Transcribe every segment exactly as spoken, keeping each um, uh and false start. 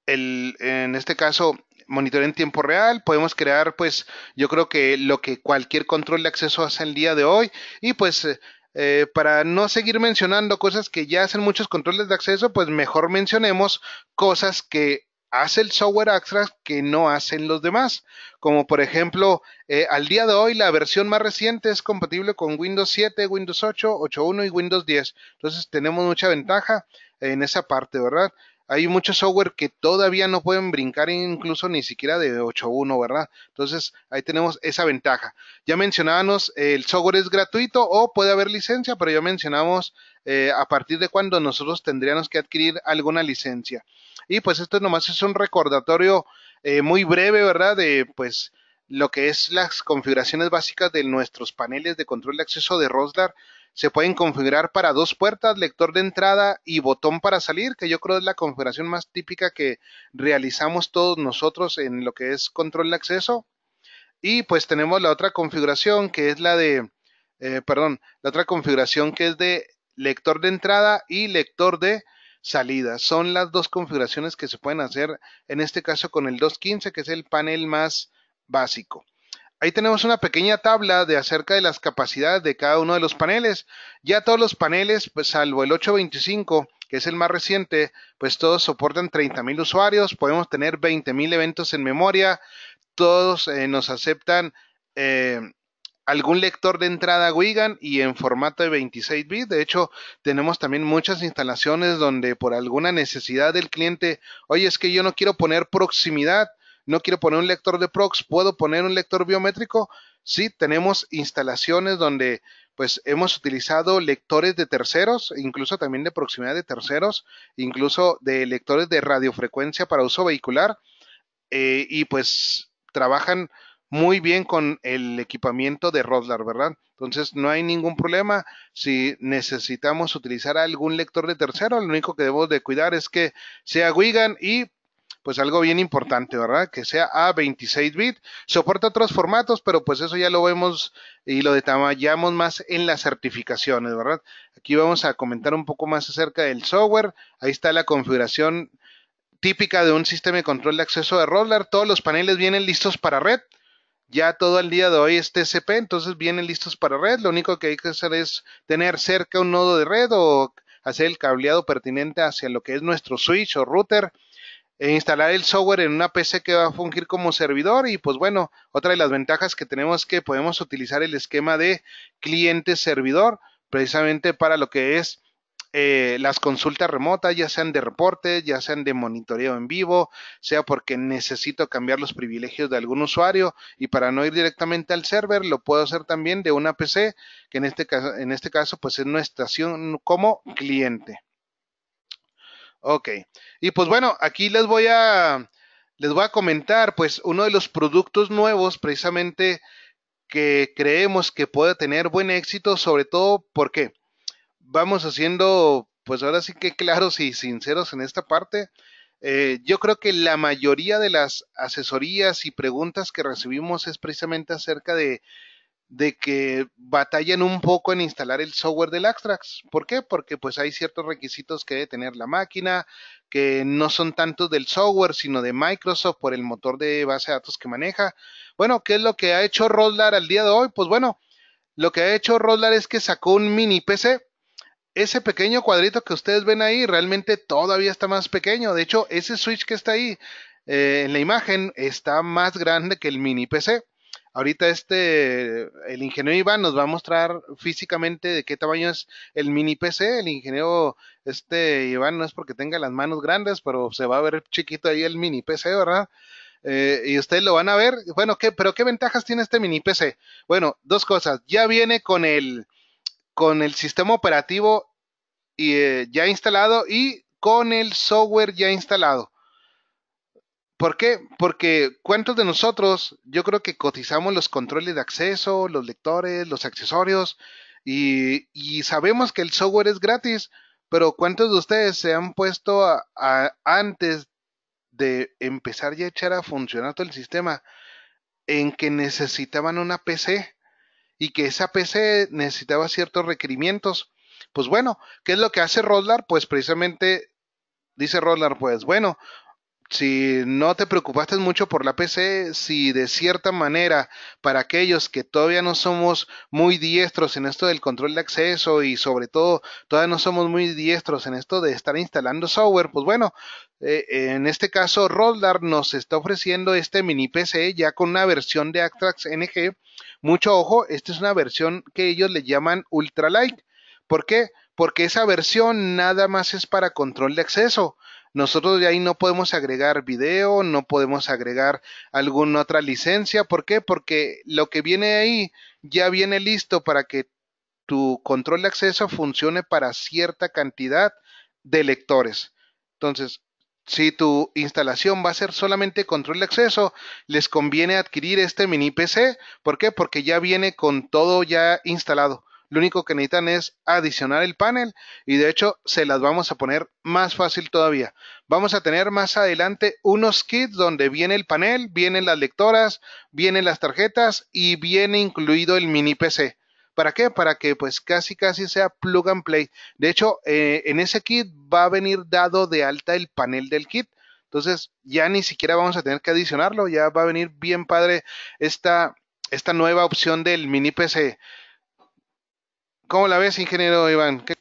el, en este caso, monitoreo en tiempo real. Podemos crear, pues, yo creo que lo que cualquier control de acceso hace el día de hoy. Y pues, eh, eh, para no seguir mencionando cosas que ya hacen muchos controles de acceso, pues mejor mencionemos cosas que hace el software Axtrax que no hacen los demás. Como por ejemplo, eh, al día de hoy la versión más reciente es compatible con Windows siete, Windows ocho, ocho punto uno y Windows diez. Entonces tenemos mucha ventaja en esa parte, ¿verdad? Hay mucho software que todavía no pueden brincar incluso ni siquiera de ocho punto uno, ¿verdad? Entonces ahí tenemos esa ventaja. Ya mencionábamos, eh, el software es gratuito o puede haber licencia, pero ya mencionamos eh, a partir de cuándo nosotros tendríamos que adquirir alguna licencia. Y pues esto nomás es un recordatorio eh, muy breve, ¿verdad? De pues lo que es las configuraciones básicas de nuestros paneles de control de acceso de Roslar. Se pueden configurar para dos puertas, lector de entrada y botón para salir, que yo creo es la configuración más típica que realizamos todos nosotros en lo que es control de acceso. Y pues tenemos la otra configuración que es la de, eh, perdón, la otra configuración que es de lector de entrada y lector de salida. Son las dos configuraciones que se pueden hacer en este caso con el doscientos quince, que es el panel más básico. Ahí tenemos una pequeña tabla de acerca de las capacidades de cada uno de los paneles. Ya todos los paneles, pues salvo el ochocientos veinticinco, que es el más reciente, pues todos soportan treinta mil usuarios, podemos tener veinte mil eventos en memoria, todos eh, nos aceptan eh, algún lector de entrada Wigan y en formato de veintiséis bits. De hecho, tenemos también muchas instalaciones donde por alguna necesidad del cliente, oye, es que yo no quiero poner proximidad, no quiero poner un lector de prox, ¿puedo poner un lector biométrico? Sí, tenemos instalaciones donde pues hemos utilizado lectores de terceros, incluso también de proximidad de terceros, incluso de lectores de radiofrecuencia para uso vehicular, eh, y pues trabajan muy bien con el equipamiento de Roslar, ¿verdad? Entonces no hay ningún problema si necesitamos utilizar algún lector de tercero. Lo único que debemos de cuidar es que sea Wigan y pues algo bien importante, ¿verdad? Que sea a veintiséis bits. Soporta otros formatos, pero pues eso ya lo vemos y lo detallamos más en las certificaciones, ¿verdad? Aquí vamos a comentar un poco más acerca del software. Ahí está la configuración típica de un sistema de control de acceso de Roslar. Todos los paneles vienen listos para red. Ya todo el día de hoy es T C P, entonces vienen listos para red. Lo único que hay que hacer es tener cerca un nodo de red o hacer el cableado pertinente hacia lo que es nuestro switch o router, e instalar el software en una P C que va a fungir como servidor. Y pues bueno, otra de las ventajas que tenemos es que podemos utilizar el esquema de cliente-servidor precisamente para lo que es eh, las consultas remotas, ya sean de reporte, ya sean de monitoreo en vivo, sea porque necesito cambiar los privilegios de algún usuario y para no ir directamente al server, lo puedo hacer también de una P C, que en este caso, en este caso pues es una estación como cliente. Ok, y pues bueno, aquí les voy a, les voy a comentar pues uno de los productos nuevos precisamente que creemos que puede tener buen éxito, sobre todo porque vamos haciendo, pues ahora sí que claros y sinceros en esta parte. Eh, yo creo que la mayoría de las asesorías y preguntas que recibimos es precisamente acerca de, de que batallan un poco en instalar el software del Axtrax. ¿Por qué? Porque pues hay ciertos requisitos que debe tener la máquina, que no son tantos del software, sino de Microsoft por el motor de base de datos que maneja. Bueno, ¿qué es lo que ha hecho Roslar al día de hoy? Pues bueno, lo que ha hecho Roslar es que sacó un mini P C. Ese pequeño cuadrito que ustedes ven ahí realmente todavía está más pequeño. De hecho, ese switch que está ahí eh, en la imagen está más grande que el mini P C. Ahorita este, el ingeniero Iván nos va a mostrar físicamente de qué tamaño es el mini P C. El ingeniero este Iván no es porque tenga las manos grandes, pero se va a ver chiquito ahí el mini P C, ¿verdad? Eh, y ustedes lo van a ver. Bueno, ¿qué, pero ¿qué ventajas tiene este mini P C? Bueno, dos cosas. Ya viene con el, con el sistema operativo y, eh, ya instalado y con el software ya instalado. ¿Por qué? Porque ¿cuántos de nosotros, yo creo que cotizamos los controles de acceso, los lectores, los accesorios y, y sabemos que el software es gratis, pero ¿cuántos de ustedes se han puesto a, a, antes de empezar ya a echar a funcionar todo el sistema en que necesitaban una P C y que esa P C necesitaba ciertos requerimientos? Pues bueno, ¿qué es lo que hace Roslar? Pues precisamente dice Roslar, pues bueno, si no te preocupaste mucho por la P C, si de cierta manera, para aquellos que todavía no somos muy diestros en esto del control de acceso y sobre todo todavía no somos muy diestros en esto de estar instalando software, pues bueno, eh, en este caso Roldar nos está ofreciendo este mini P C ya con una versión de Actrax N G. Mucho ojo, esta es una versión que ellos le llaman Ultralight. ¿Por qué? Porque esa versión nada más es para control de acceso. Nosotros de ahí no podemos agregar video, no podemos agregar alguna otra licencia. ¿Por qué? Porque lo que viene ahí ya viene listo para que tu control de acceso funcione para cierta cantidad de lectores. Entonces, si tu instalación va a ser solamente control de acceso, les conviene adquirir este mini P C. ¿Por qué? Porque ya viene con todo ya instalado. Lo único que necesitan es adicionar el panel y de hecho se las vamos a poner más fácil todavía. Vamos a tener más adelante unos kits donde viene el panel, vienen las lectoras, vienen las tarjetas y viene incluido el mini P C. ¿Para qué? Para que pues casi casi sea plug and play. De hecho, eh, en ese kit va a venir dado de alta el panel del kit. Entonces ya ni siquiera vamos a tener que adicionarlo. Ya va a venir bien padre esta, esta nueva opción del mini P C. ¿Cómo la ves, ingeniero Iván? ¿Qué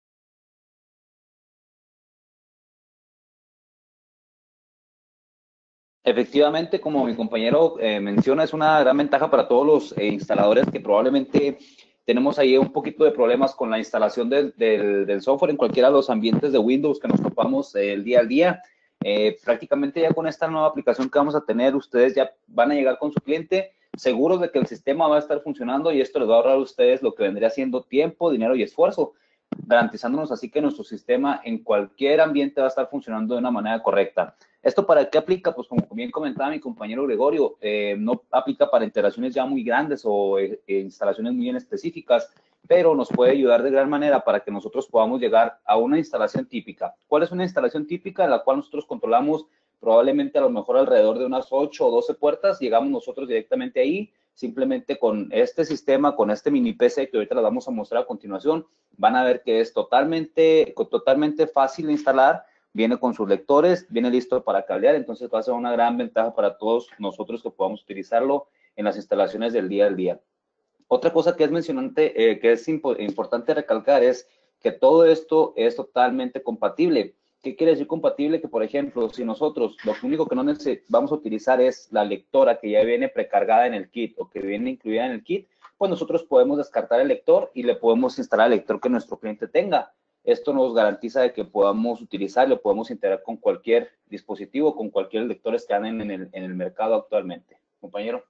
Efectivamente, como mi compañero eh, menciona, es una gran ventaja para todos los eh, instaladores que probablemente tenemos ahí un poquito de problemas con la instalación del, del, del software en cualquiera de los ambientes de Windows que nos topamos eh, el día al día. Eh, prácticamente ya con esta nueva aplicación que vamos a tener, ustedes ya van a llegar con su cliente seguros de que el sistema va a estar funcionando y esto les va a ahorrar a ustedes lo que vendría siendo tiempo, dinero y esfuerzo, garantizándonos así que nuestro sistema en cualquier ambiente va a estar funcionando de una manera correcta. ¿Esto para qué aplica? Pues como bien comentaba mi compañero Gregorio, eh, no aplica para integraciones ya muy grandes o eh, instalaciones muy bien específicas, pero nos puede ayudar de gran manera para que nosotros podamos llegar a una instalación típica. ¿Cuál es una instalación típica? En la cual nosotros controlamos probablemente a lo mejor alrededor de unas ocho o doce puertas, llegamos nosotros directamente ahí, simplemente con este sistema, con este mini P C que ahorita les vamos a mostrar a continuación, van a ver que es totalmente, totalmente fácil de instalar, viene con sus lectores, viene listo para cablear, entonces va a ser una gran ventaja para todos nosotros que podamos utilizarlo en las instalaciones del día al día. Otra cosa que es mencionante, eh, que es impo importante recalcar es que todo esto es totalmente compatible. ¿Qué quiere decir compatible? Que, por ejemplo, si nosotros lo único que no vamos a utilizar es la lectora que ya viene precargada en el kit o que viene incluida en el kit, pues nosotros podemos descartar el lector y le podemos instalar el lector que nuestro cliente tenga. Esto nos garantiza de que podamos utilizarlo, podemos integrar con cualquier dispositivo, con cualquier lectores que anden en el, en el mercado actualmente. Compañero.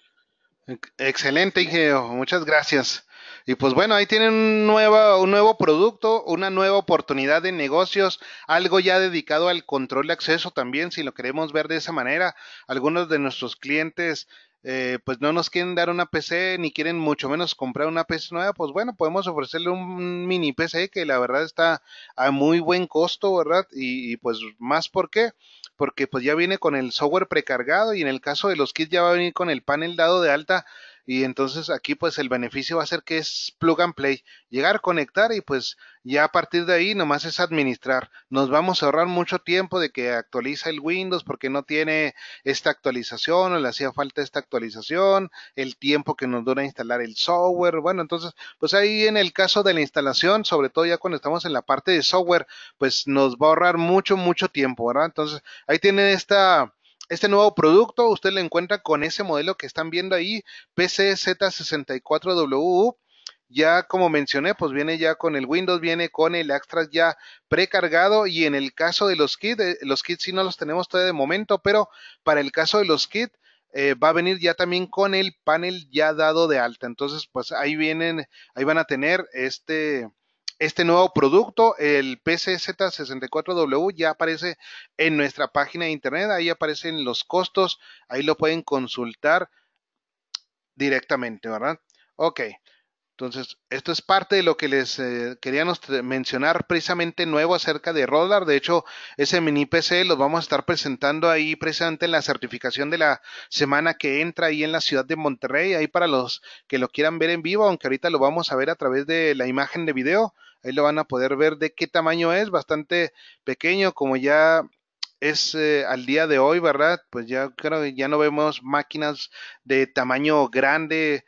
Excelente, ingeniero. Muchas gracias. Y pues bueno, ahí tienen un nuevo, un nuevo producto, una nueva oportunidad de negocios, algo ya dedicado al control de acceso también, si lo queremos ver de esa manera. Algunos de nuestros clientes eh, pues no nos quieren dar una P C ni quieren mucho menos comprar una P C nueva, pues bueno, podemos ofrecerle un mini P C que la verdad está a muy buen costo, ¿verdad? Y, y pues más por qué, porque pues ya viene con el software precargado y en el caso de los kits ya va a venir con el panel dado de alta y entonces aquí pues el beneficio va a ser que es plug and play, llegar, conectar y pues ya a partir de ahí nomás es administrar. Nos vamos a ahorrar mucho tiempo de que actualiza el Windows porque no tiene esta actualización o le hacía falta esta actualización, el tiempo que nos dura instalar el software. Bueno, entonces pues ahí en el caso de la instalación, sobre todo ya cuando estamos en la parte de software, pues nos va a ahorrar mucho, mucho tiempo, ¿verdad? Entonces ahí tienen esta este nuevo producto, usted lo encuentra con ese modelo que están viendo ahí, P C Z sesenta y cuatro W U. Ya como mencioné, pues viene ya con el Windows, viene con el Extras ya precargado y en el caso de los kits, eh, los kits sí no los tenemos todavía de momento, pero para el caso de los kits eh, va a venir ya también con el panel ya dado de alta. Entonces, pues ahí vienen, ahí van a tener este, este nuevo producto, el P C Z sesenta y cuatro W, ya aparece en nuestra página de internet, ahí aparecen los costos, ahí lo pueden consultar directamente, ¿verdad? Ok, entonces esto es parte de lo que les eh, queríamos mencionar precisamente nuevo acerca de Roller. De hecho, ese mini P C lo vamos a estar presentando ahí precisamente en la certificación de la semana que entra ahí en la ciudad de Monterrey, ahí para los que lo quieran ver en vivo, aunque ahorita lo vamos a ver a través de la imagen de video. Ahí lo van a poder ver de qué tamaño es, bastante pequeño, como ya es eh, al día de hoy, ¿verdad? Pues ya creo que ya no vemos máquinas de tamaño grande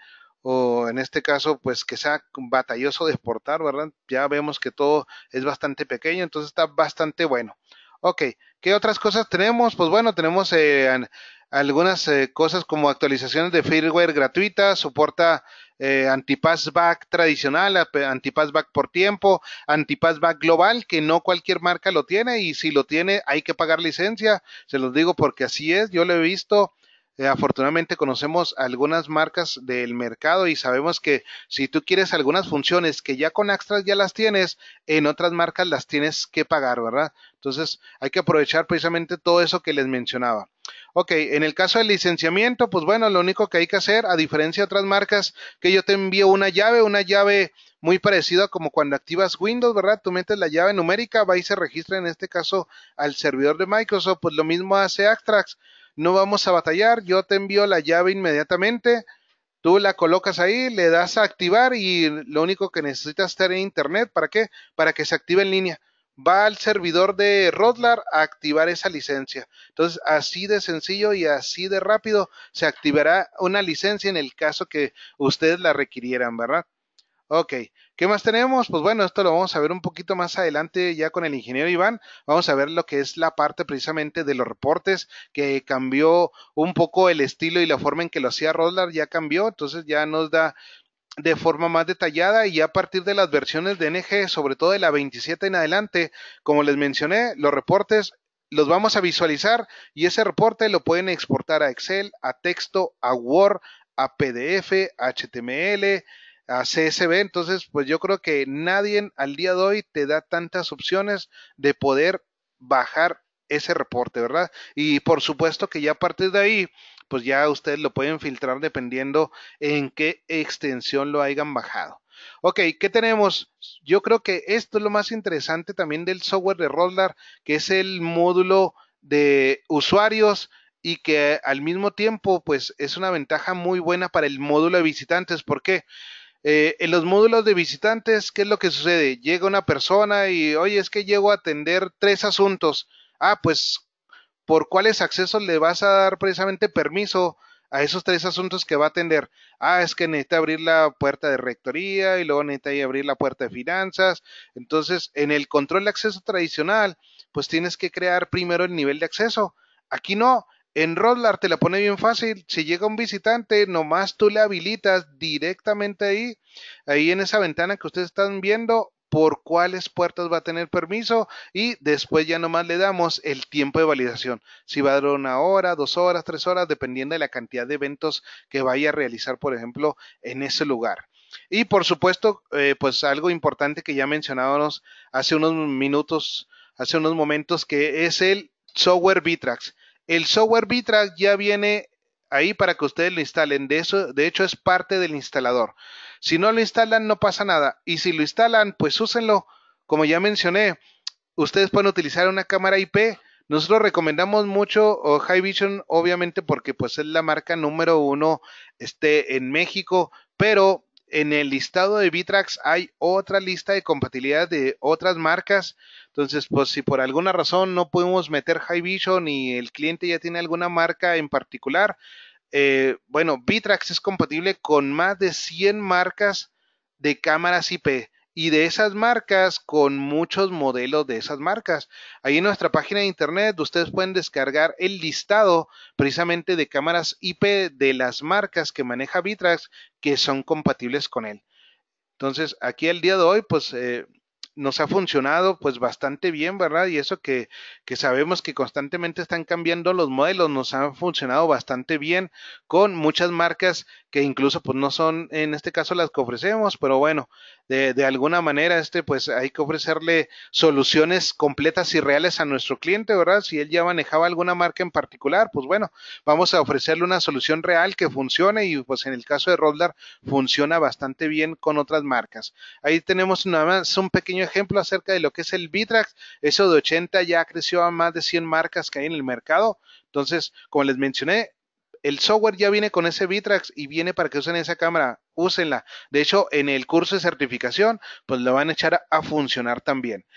o en este caso, pues que sea batalloso de exportar, ¿verdad? Ya vemos que todo es bastante pequeño, entonces está bastante bueno. Ok, ¿qué otras cosas tenemos? Pues bueno, tenemos eh, an- algunas eh, cosas como actualizaciones de firmware gratuitas, soporta eh, anti-passback tradicional, ap- anti-passback por tiempo, anti-passback global, que no cualquier marca lo tiene y si lo tiene hay que pagar licencia, se los digo porque así es, yo lo he visto. Eh, afortunadamente conocemos algunas marcas del mercado y sabemos que si tú quieres algunas funciones que ya con Extras ya las tienes, en otras marcas las tienes que pagar, ¿verdad? Entonces hay que aprovechar precisamente todo eso que les mencionaba. Ok, en el caso del licenciamiento, pues bueno, lo único que hay que hacer, a diferencia de otras marcas, que yo te envío una llave, una llave muy parecida como cuando activas Windows, ¿verdad? Tú metes la llave numérica, va y se registra en este caso al servidor de Microsoft, pues lo mismo hace Actrax. No vamos a batallar, yo te envío la llave inmediatamente, tú la colocas ahí, le das a activar y lo único que necesitas estar en internet, ¿para qué? Para que se active en línea. Va al servidor de Rodlar a activar esa licencia. Entonces, así de sencillo y así de rápido se activará una licencia en el caso que ustedes la requirieran, ¿verdad? Ok, ¿qué más tenemos? Pues bueno, esto lo vamos a ver un poquito más adelante ya con el ingeniero Iván. Vamos a ver lo que es la parte precisamente de los reportes, que cambió un poco el estilo y la forma en que lo hacía Rodlar, ya cambió, entonces ya nos da de forma más detallada y ya a partir de las versiones de N G, sobre todo de la veintisiete en adelante, como les mencioné, los reportes los vamos a visualizar y ese reporte lo pueden exportar a Excel, a texto, a Word, a P D F, a H T M L, a C S V. Entonces, pues yo creo que nadie al día de hoy te da tantas opciones de poder bajar ese reporte, ¿verdad? Y por supuesto que ya a partir de ahí, pues ya ustedes lo pueden filtrar dependiendo en qué extensión lo hayan bajado. Ok, ¿qué tenemos? Yo creo que esto es lo más interesante también del software de Rodlar, que es el módulo de usuarios y que al mismo tiempo pues es una ventaja muy buena para el módulo de visitantes. ¿Por qué? Eh, en los módulos de visitantes, ¿qué es lo que sucede? Llega una persona y, oye, es que llego a atender tres asuntos. Ah, pues por cuáles accesos le vas a dar precisamente permiso a esos tres asuntos que va a atender. Ah, es que necesita abrir la puerta de rectoría y luego necesita abrir la puerta de finanzas. Entonces, en el control de acceso tradicional, pues tienes que crear primero el nivel de acceso. Aquí no. En Rodlar te la pone bien fácil. Si llega un visitante, nomás tú le habilitas directamente ahí, ahí en esa ventana que ustedes están viendo, por cuáles puertas va a tener permiso y después ya nomás le damos el tiempo de validación. Si va a durar una hora, dos horas, tres horas, dependiendo de la cantidad de eventos que vaya a realizar, por ejemplo, en ese lugar. Y por supuesto, eh, pues algo importante que ya mencionábamos hace unos minutos, hace unos momentos, que es el software Bitrax. El software Bitrax ya viene ahí para que ustedes lo instalen. De eso, de hecho, es parte del instalador. Si no lo instalan, no pasa nada. Y si lo instalan, pues úsenlo. Como ya mencioné, ustedes pueden utilizar una cámara I P. Nosotros recomendamos mucho oh, Hikvision, obviamente porque pues es la marca número uno este, en México, pero en el listado de Bitrax hay otra lista de compatibilidad de otras marcas. Entonces, pues si por alguna razón no podemos meter Hikvision y el cliente ya tiene alguna marca en particular, eh, bueno, Bitrax es compatible con más de cien marcas de cámaras I P y de esas marcas con muchos modelos de esas marcas. Ahí en nuestra página de internet ustedes pueden descargar el listado precisamente de cámaras I P de las marcas que maneja Bitrax que son compatibles con él. Entonces, aquí el día de hoy, pues eh, nos ha funcionado pues bastante bien, ¿verdad? Y eso que, que sabemos que constantemente están cambiando los modelos, nos han funcionado bastante bien con muchas marcas que incluso pues no son en este caso las que ofrecemos, pero bueno, de, de alguna manera este pues hay que ofrecerle soluciones completas y reales a nuestro cliente, ¿verdad? Si él ya manejaba alguna marca en particular, pues bueno, vamos a ofrecerle una solución real que funcione y pues en el caso de Rodlar funciona bastante bien con otras marcas. Ahí tenemos nada más un pequeño ejemplo acerca de lo que es el Bitrax. Eso de ochenta ya creció a más de cien marcas que hay en el mercado. Entonces, como les mencioné, el software ya viene con ese Bitrax y viene para que usen esa cámara, úsenla. De hecho, en el curso de certificación, pues lo van a echar a, a funcionar también.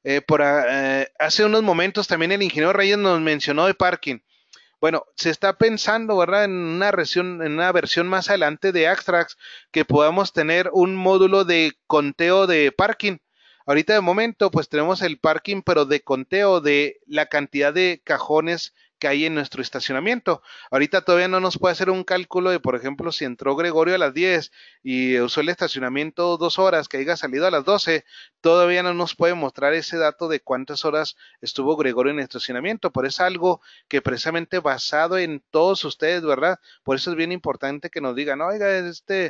Eh, por, eh, hace unos momentos también el ingeniero Reyes nos mencionó de parking. Bueno, se está pensando, ¿verdad? En una versión, en una versión más adelante de Axtrax que podamos tener un módulo de conteo de parking. Ahorita de momento, pues tenemos el parking, pero de conteo de la cantidad de cajones que hay en nuestro estacionamiento. Ahorita todavía no nos puede hacer un cálculo de, por ejemplo, si entró Gregorio a las diez y usó el estacionamiento dos horas, que haya salido a las doce, todavía no nos puede mostrar ese dato de cuántas horas estuvo Gregorio en el estacionamiento, pero es algo que precisamente basado en todos ustedes, ¿verdad? Por eso es bien importante que nos digan, oiga, este,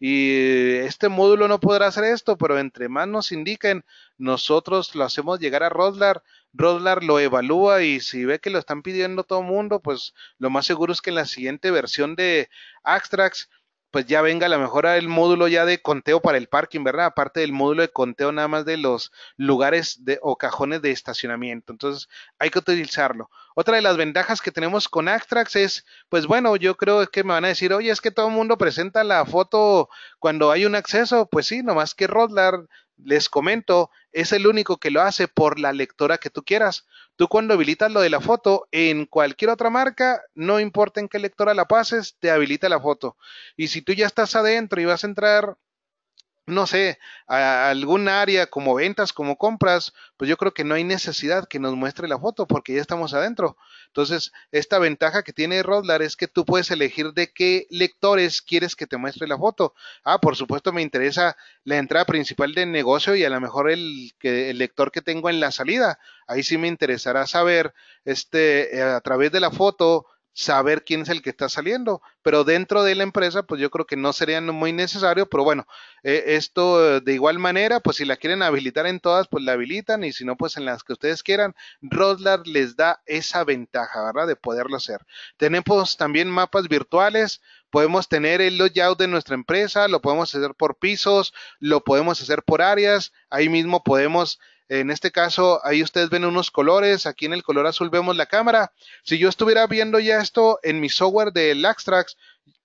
y este módulo no podrá hacer esto, pero entre más nos indiquen, nosotros lo hacemos llegar a Rodlar, Rodlar lo evalúa y si ve que lo están pidiendo todo el mundo, pues lo más seguro es que en la siguiente versión de Axtrax pues ya venga a lo mejor el módulo ya de conteo para el parking, ¿verdad? Aparte del módulo de conteo nada más de los lugares de, o cajones de estacionamiento. Entonces hay que utilizarlo. Otra de las ventajas que tenemos con Axtrax es, pues bueno, yo creo que me van a decir, oye, es que todo el mundo presenta la foto cuando hay un acceso. Pues sí, nomás que Rodlar, les comento, es el único que lo hace por la lectora que tú quieras. Tú cuando habilitas lo de la foto, en cualquier otra marca, no importa en qué lectora la pases, te habilita la foto. Y si tú ya estás adentro y vas a entrar no sé, a algún área como ventas, como compras, pues yo creo que no hay necesidad que nos muestre la foto porque ya estamos adentro. Entonces, esta ventaja que tiene Rodlar es que tú puedes elegir de qué lectores quieres que te muestre la foto. Ah, por supuesto me interesa la entrada principal del negocio y a lo mejor el, que, el lector que tengo en la salida. Ahí sí me interesará saber, este, a través de la foto, saber quién es el que está saliendo, pero dentro de la empresa, pues yo creo que no sería muy necesario, pero bueno, eh, esto de igual manera, pues si la quieren habilitar en todas, pues la habilitan y si no, pues en las que ustedes quieran. Rodlar les da esa ventaja, ¿verdad? De poderlo hacer. Tenemos también mapas virtuales, podemos tener el layout de nuestra empresa, lo podemos hacer por pisos, lo podemos hacer por áreas, ahí mismo podemos en este caso, ahí ustedes ven unos colores, aquí en el color azul vemos la cámara. Si yo estuviera viendo ya esto en mi software del Axtrax,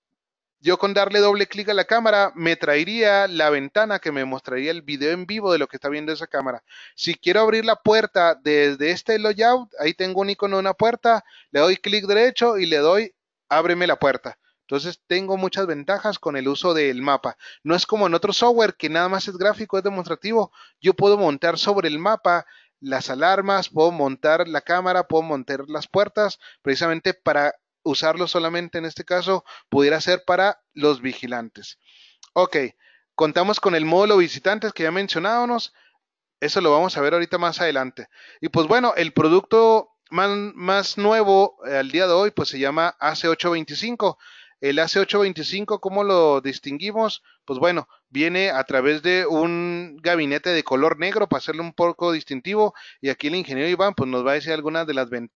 yo con darle doble clic a la cámara me traería la ventana que me mostraría el video en vivo de lo que está viendo esa cámara. Si quiero abrir la puerta desde este layout, ahí tengo un icono de una puerta, le doy clic derecho y le doy ábreme la puerta. Entonces tengo muchas ventajas con el uso del mapa. No es como en otro software que nada más es gráfico, es demostrativo. Yo puedo montar sobre el mapa las alarmas, puedo montar la cámara, puedo montar las puertas, precisamente para usarlo solamente en este caso pudiera ser para los vigilantes. Ok, contamos con el módulo visitantes que ya mencionábamos, eso lo vamos a ver ahorita más adelante. Y pues bueno, el producto más, más nuevo eh, al día de hoy pues se llama A C ocho veinticinco. El A C ocho veinticinco, ¿cómo lo distinguimos? Pues bueno, viene a través de un gabinete de color negro para hacerlo un poco distintivo y aquí el ingeniero Iván pues nos va a decir algunas de las ventajas.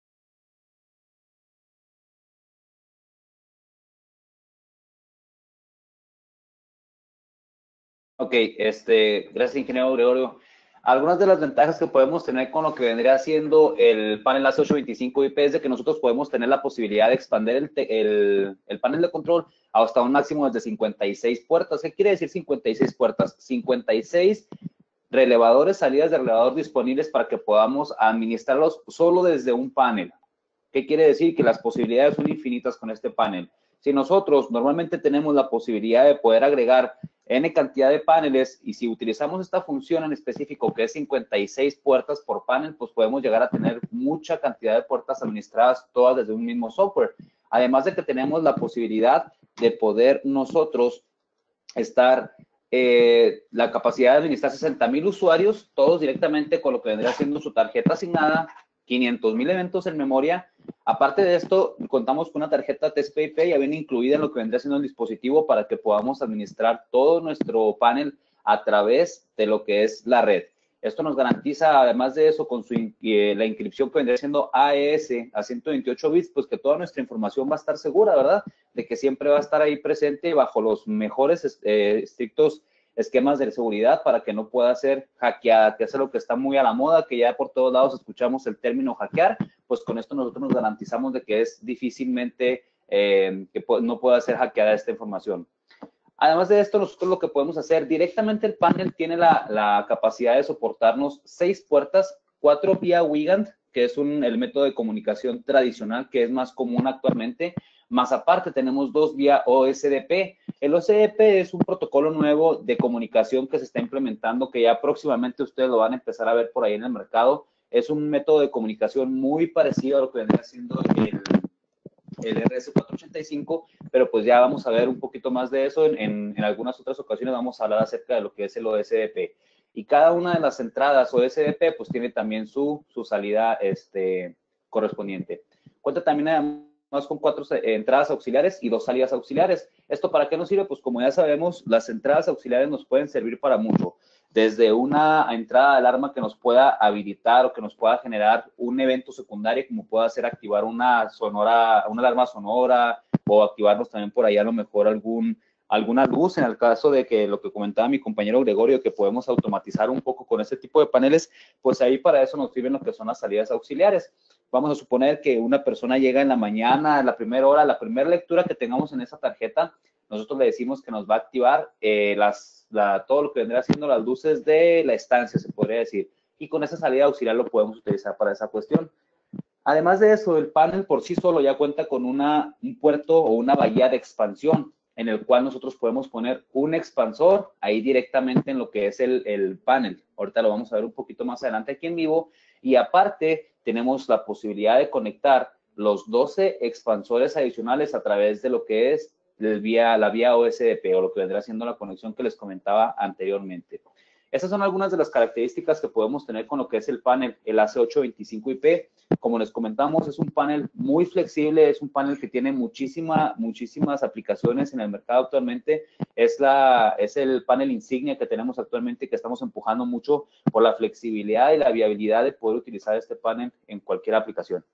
Ok, este, gracias, ingeniero Gregorio. Algunas de las ventajas que podemos tener con lo que vendría siendo el panel A C ocho veinticinco I P es de que nosotros podemos tener la posibilidad de expandir el, el, el panel de control hasta un máximo de cincuenta y seis puertas. ¿Qué quiere decir cincuenta y seis puertas? cincuenta y seis relevadores, salidas de relevador disponibles para que podamos administrarlos solo desde un panel. ¿Qué quiere decir? Que las posibilidades son infinitas con este panel. Si nosotros normalmente tenemos la posibilidad de poder agregar N cantidad de paneles y si utilizamos esta función en específico que es cincuenta y seis puertas por panel, pues podemos llegar a tener mucha cantidad de puertas administradas todas desde un mismo software. Además de que tenemos la posibilidad de poder nosotros estar eh, la capacidad de administrar sesenta mil usuarios, todos directamente con lo que vendría siendo su tarjeta asignada, quinientos mil eventos en memoria. Aparte de esto, contamos con una tarjeta T S P I P ya bien incluida en lo que vendría siendo el dispositivo para que podamos administrar todo nuestro panel a través de lo que es la red. Esto nos garantiza, además de eso, con su, eh, la inscripción que vendría siendo A E S a ciento veintiocho bits, pues que toda nuestra información va a estar segura, ¿verdad? De que siempre va a estar ahí presente bajo los mejores eh, estrictos esquemas de seguridad para que no pueda ser hackeada, que es lo que está muy a la moda, que ya por todos lados escuchamos el término hackear, pues con esto nosotros nos garantizamos de que es difícilmente, eh, que no pueda ser hackeada esta información. Además de esto, nosotros lo que podemos hacer, directamente el panel tiene la, la capacidad de soportarnos seis puertas, cuatro vía Wigand, que es un, el método de comunicación tradicional que es más común actualmente, más aparte tenemos dos vía O S D P. El O S D P es un protocolo nuevo de comunicación que se está implementando, que ya próximamente ustedes lo van a empezar a ver por ahí en el mercado. Es un método de comunicación muy parecido a lo que vendría siendo el el R S cuatrocientos ochenta y cinco, pero pues ya vamos a ver un poquito más de eso. En, en, en algunas otras ocasiones vamos a hablar acerca de lo que es el O S D P. Y cada una de las entradas O S D P pues tiene también su, su salida este, correspondiente. Cuenta también además con cuatro entradas auxiliares y dos salidas auxiliares. ¿Esto para qué nos sirve? Pues como ya sabemos, las entradas auxiliares nos pueden servir para mucho. Desde una entrada de alarma que nos pueda habilitar o que nos pueda generar un evento secundario, como pueda ser activar una sonora, una alarma sonora, o activarnos también por ahí a lo mejor algún, alguna luz, en el caso de que lo que comentaba mi compañero Gregorio, que podemos automatizar un poco con este tipo de paneles, pues ahí para eso nos sirven lo que son las salidas auxiliares. Vamos a suponer que una persona llega en la mañana, a la primera hora, la primera lectura que tengamos en esa tarjeta, nosotros le decimos que nos va a activar eh, las, la, todo lo que vendrá siendo las luces de la estancia, se podría decir. Y con esa salida auxiliar lo podemos utilizar para esa cuestión. Además de eso, el panel por sí solo ya cuenta con una, un puerto o una bahía de expansión, en el cual nosotros podemos poner un expansor ahí directamente en lo que es el, el panel. Ahorita lo vamos a ver un poquito más adelante aquí en vivo. Y aparte, tenemos la posibilidad de conectar los doce expansores adicionales a través de lo que es el vía, la vía O S D P, o lo que vendrá siendo la conexión que les comentaba anteriormente. Estas son algunas de las características que podemos tener con lo que es el panel, el A C ochocientos veinticinco I P. Como les comentamos, es un panel muy flexible, es un panel que tiene muchísima, muchísimas aplicaciones en el mercado actualmente. Es, la, es el panel insignia que tenemos actualmente, que estamos empujando mucho por la flexibilidad y la viabilidad de poder utilizar este panel en cualquier aplicación.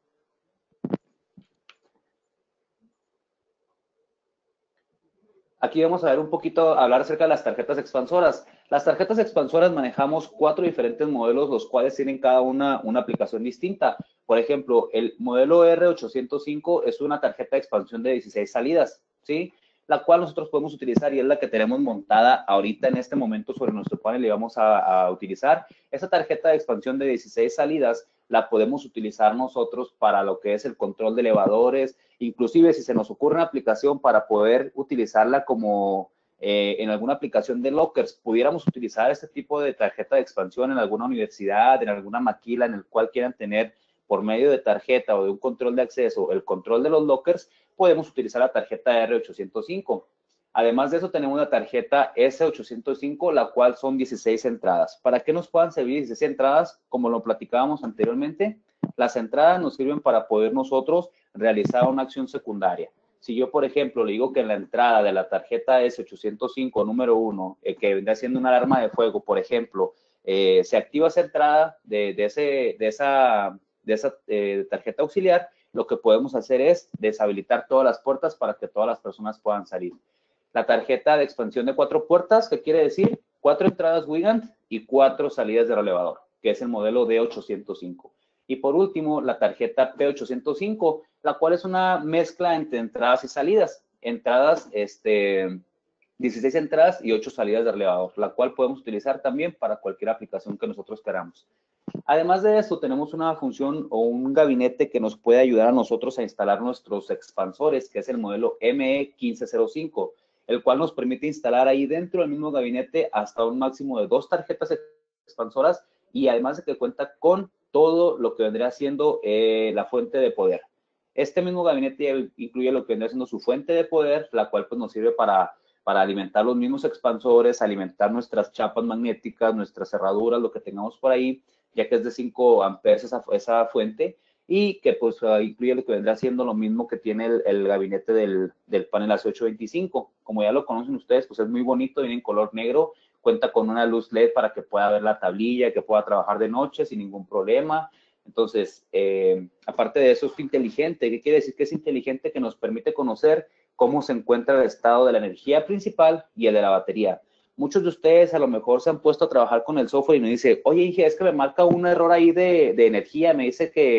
Aquí vamos a ver un poquito, hablar acerca de las tarjetas expansoras. Las tarjetas expansoras manejamos cuatro diferentes modelos, los cuales tienen cada una una aplicación distinta. Por ejemplo, el modelo R ochocientos cinco es una tarjeta de expansión de dieciséis salidas, ¿sí? La cual nosotros podemos utilizar y es la que tenemos montada ahorita en este momento sobre nuestro panel y vamos a, a utilizar. Esa tarjeta de expansión de dieciséis salidas la podemos utilizar nosotros para lo que es el control de elevadores, inclusive si se nos ocurre una aplicación para poder utilizarla como eh, en alguna aplicación de lockers, pudiéramos utilizar este tipo de tarjeta de expansión en alguna universidad, en alguna maquila en el cual quieran tener por medio de tarjeta o de un control de acceso el control de los lockers, podemos utilizar la tarjeta R ochocientos cinco. Además de eso, tenemos la tarjeta S ochocientos cinco, la cual son dieciséis entradas. ¿Para qué nos puedan servir dieciséis entradas? Como lo platicábamos anteriormente, las entradas nos sirven para poder nosotros realizar una acción secundaria. Si yo, por ejemplo, le digo que en la entrada de la tarjeta S ochocientos cinco, número uno, eh, que vendrá siendo una alarma de fuego, por ejemplo, eh, se activa esa entrada de, de, ese, de esa, de esa eh, tarjeta auxiliar, lo que podemos hacer es deshabilitar todas las puertas para que todas las personas puedan salir. La tarjeta de expansión de cuatro puertas, que quiere decir cuatro entradas Wigand y cuatro salidas de relevador, que es el modelo D ochocientos cinco. Y por último, la tarjeta P ochocientos cinco, la cual es una mezcla entre entradas y salidas. Entradas, este, dieciséis entradas y ocho salidas de relevador, la cual podemos utilizar también para cualquier aplicación que nosotros queramos. Además de eso, tenemos una función o un gabinete que nos puede ayudar a nosotros a instalar nuestros expansores, que es el modelo M E quince cero cinco, el cual nos permite instalar ahí dentro del mismo gabinete hasta un máximo de dos tarjetas expansoras y además de que cuenta con todo lo que vendría siendo eh, la fuente de poder. Este mismo gabinete incluye lo que vendría siendo su fuente de poder, la cual pues nos sirve para, para alimentar los mismos expansores, alimentar nuestras chapas magnéticas, nuestras cerraduras, lo que tengamos por ahí, ya que es de cinco amperes esa, esa fuente, y que pues uh, incluye lo que vendrá siendo lo mismo que tiene el, el gabinete del, del panel A C ochocientos veinticinco. Como ya lo conocen ustedes, pues es muy bonito, viene en color negro, cuenta con una luz L E D para que pueda ver la tablilla, que pueda trabajar de noche sin ningún problema. Entonces, eh, aparte de eso, es inteligente. ¿Qué quiere decir que es inteligente? Que nos permite conocer cómo se encuentra el estado de la energía principal y el de la batería. Muchos de ustedes a lo mejor se han puesto a trabajar con el software y nos dice, oye, Inge, es que me marca un error ahí de, de energía, me dice que,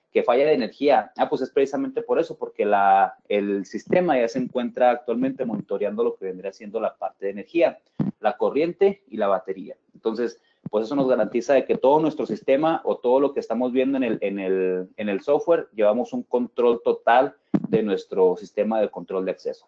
que falla de energía. Ah, pues es precisamente por eso, porque la, el sistema ya se encuentra actualmente monitoreando lo que vendría siendo la parte de energía, la corriente y la batería. Entonces, pues eso nos garantiza de que todo nuestro sistema o todo lo que estamos viendo en el, en el, en el software, llevamos un control total de nuestro sistema de control de acceso.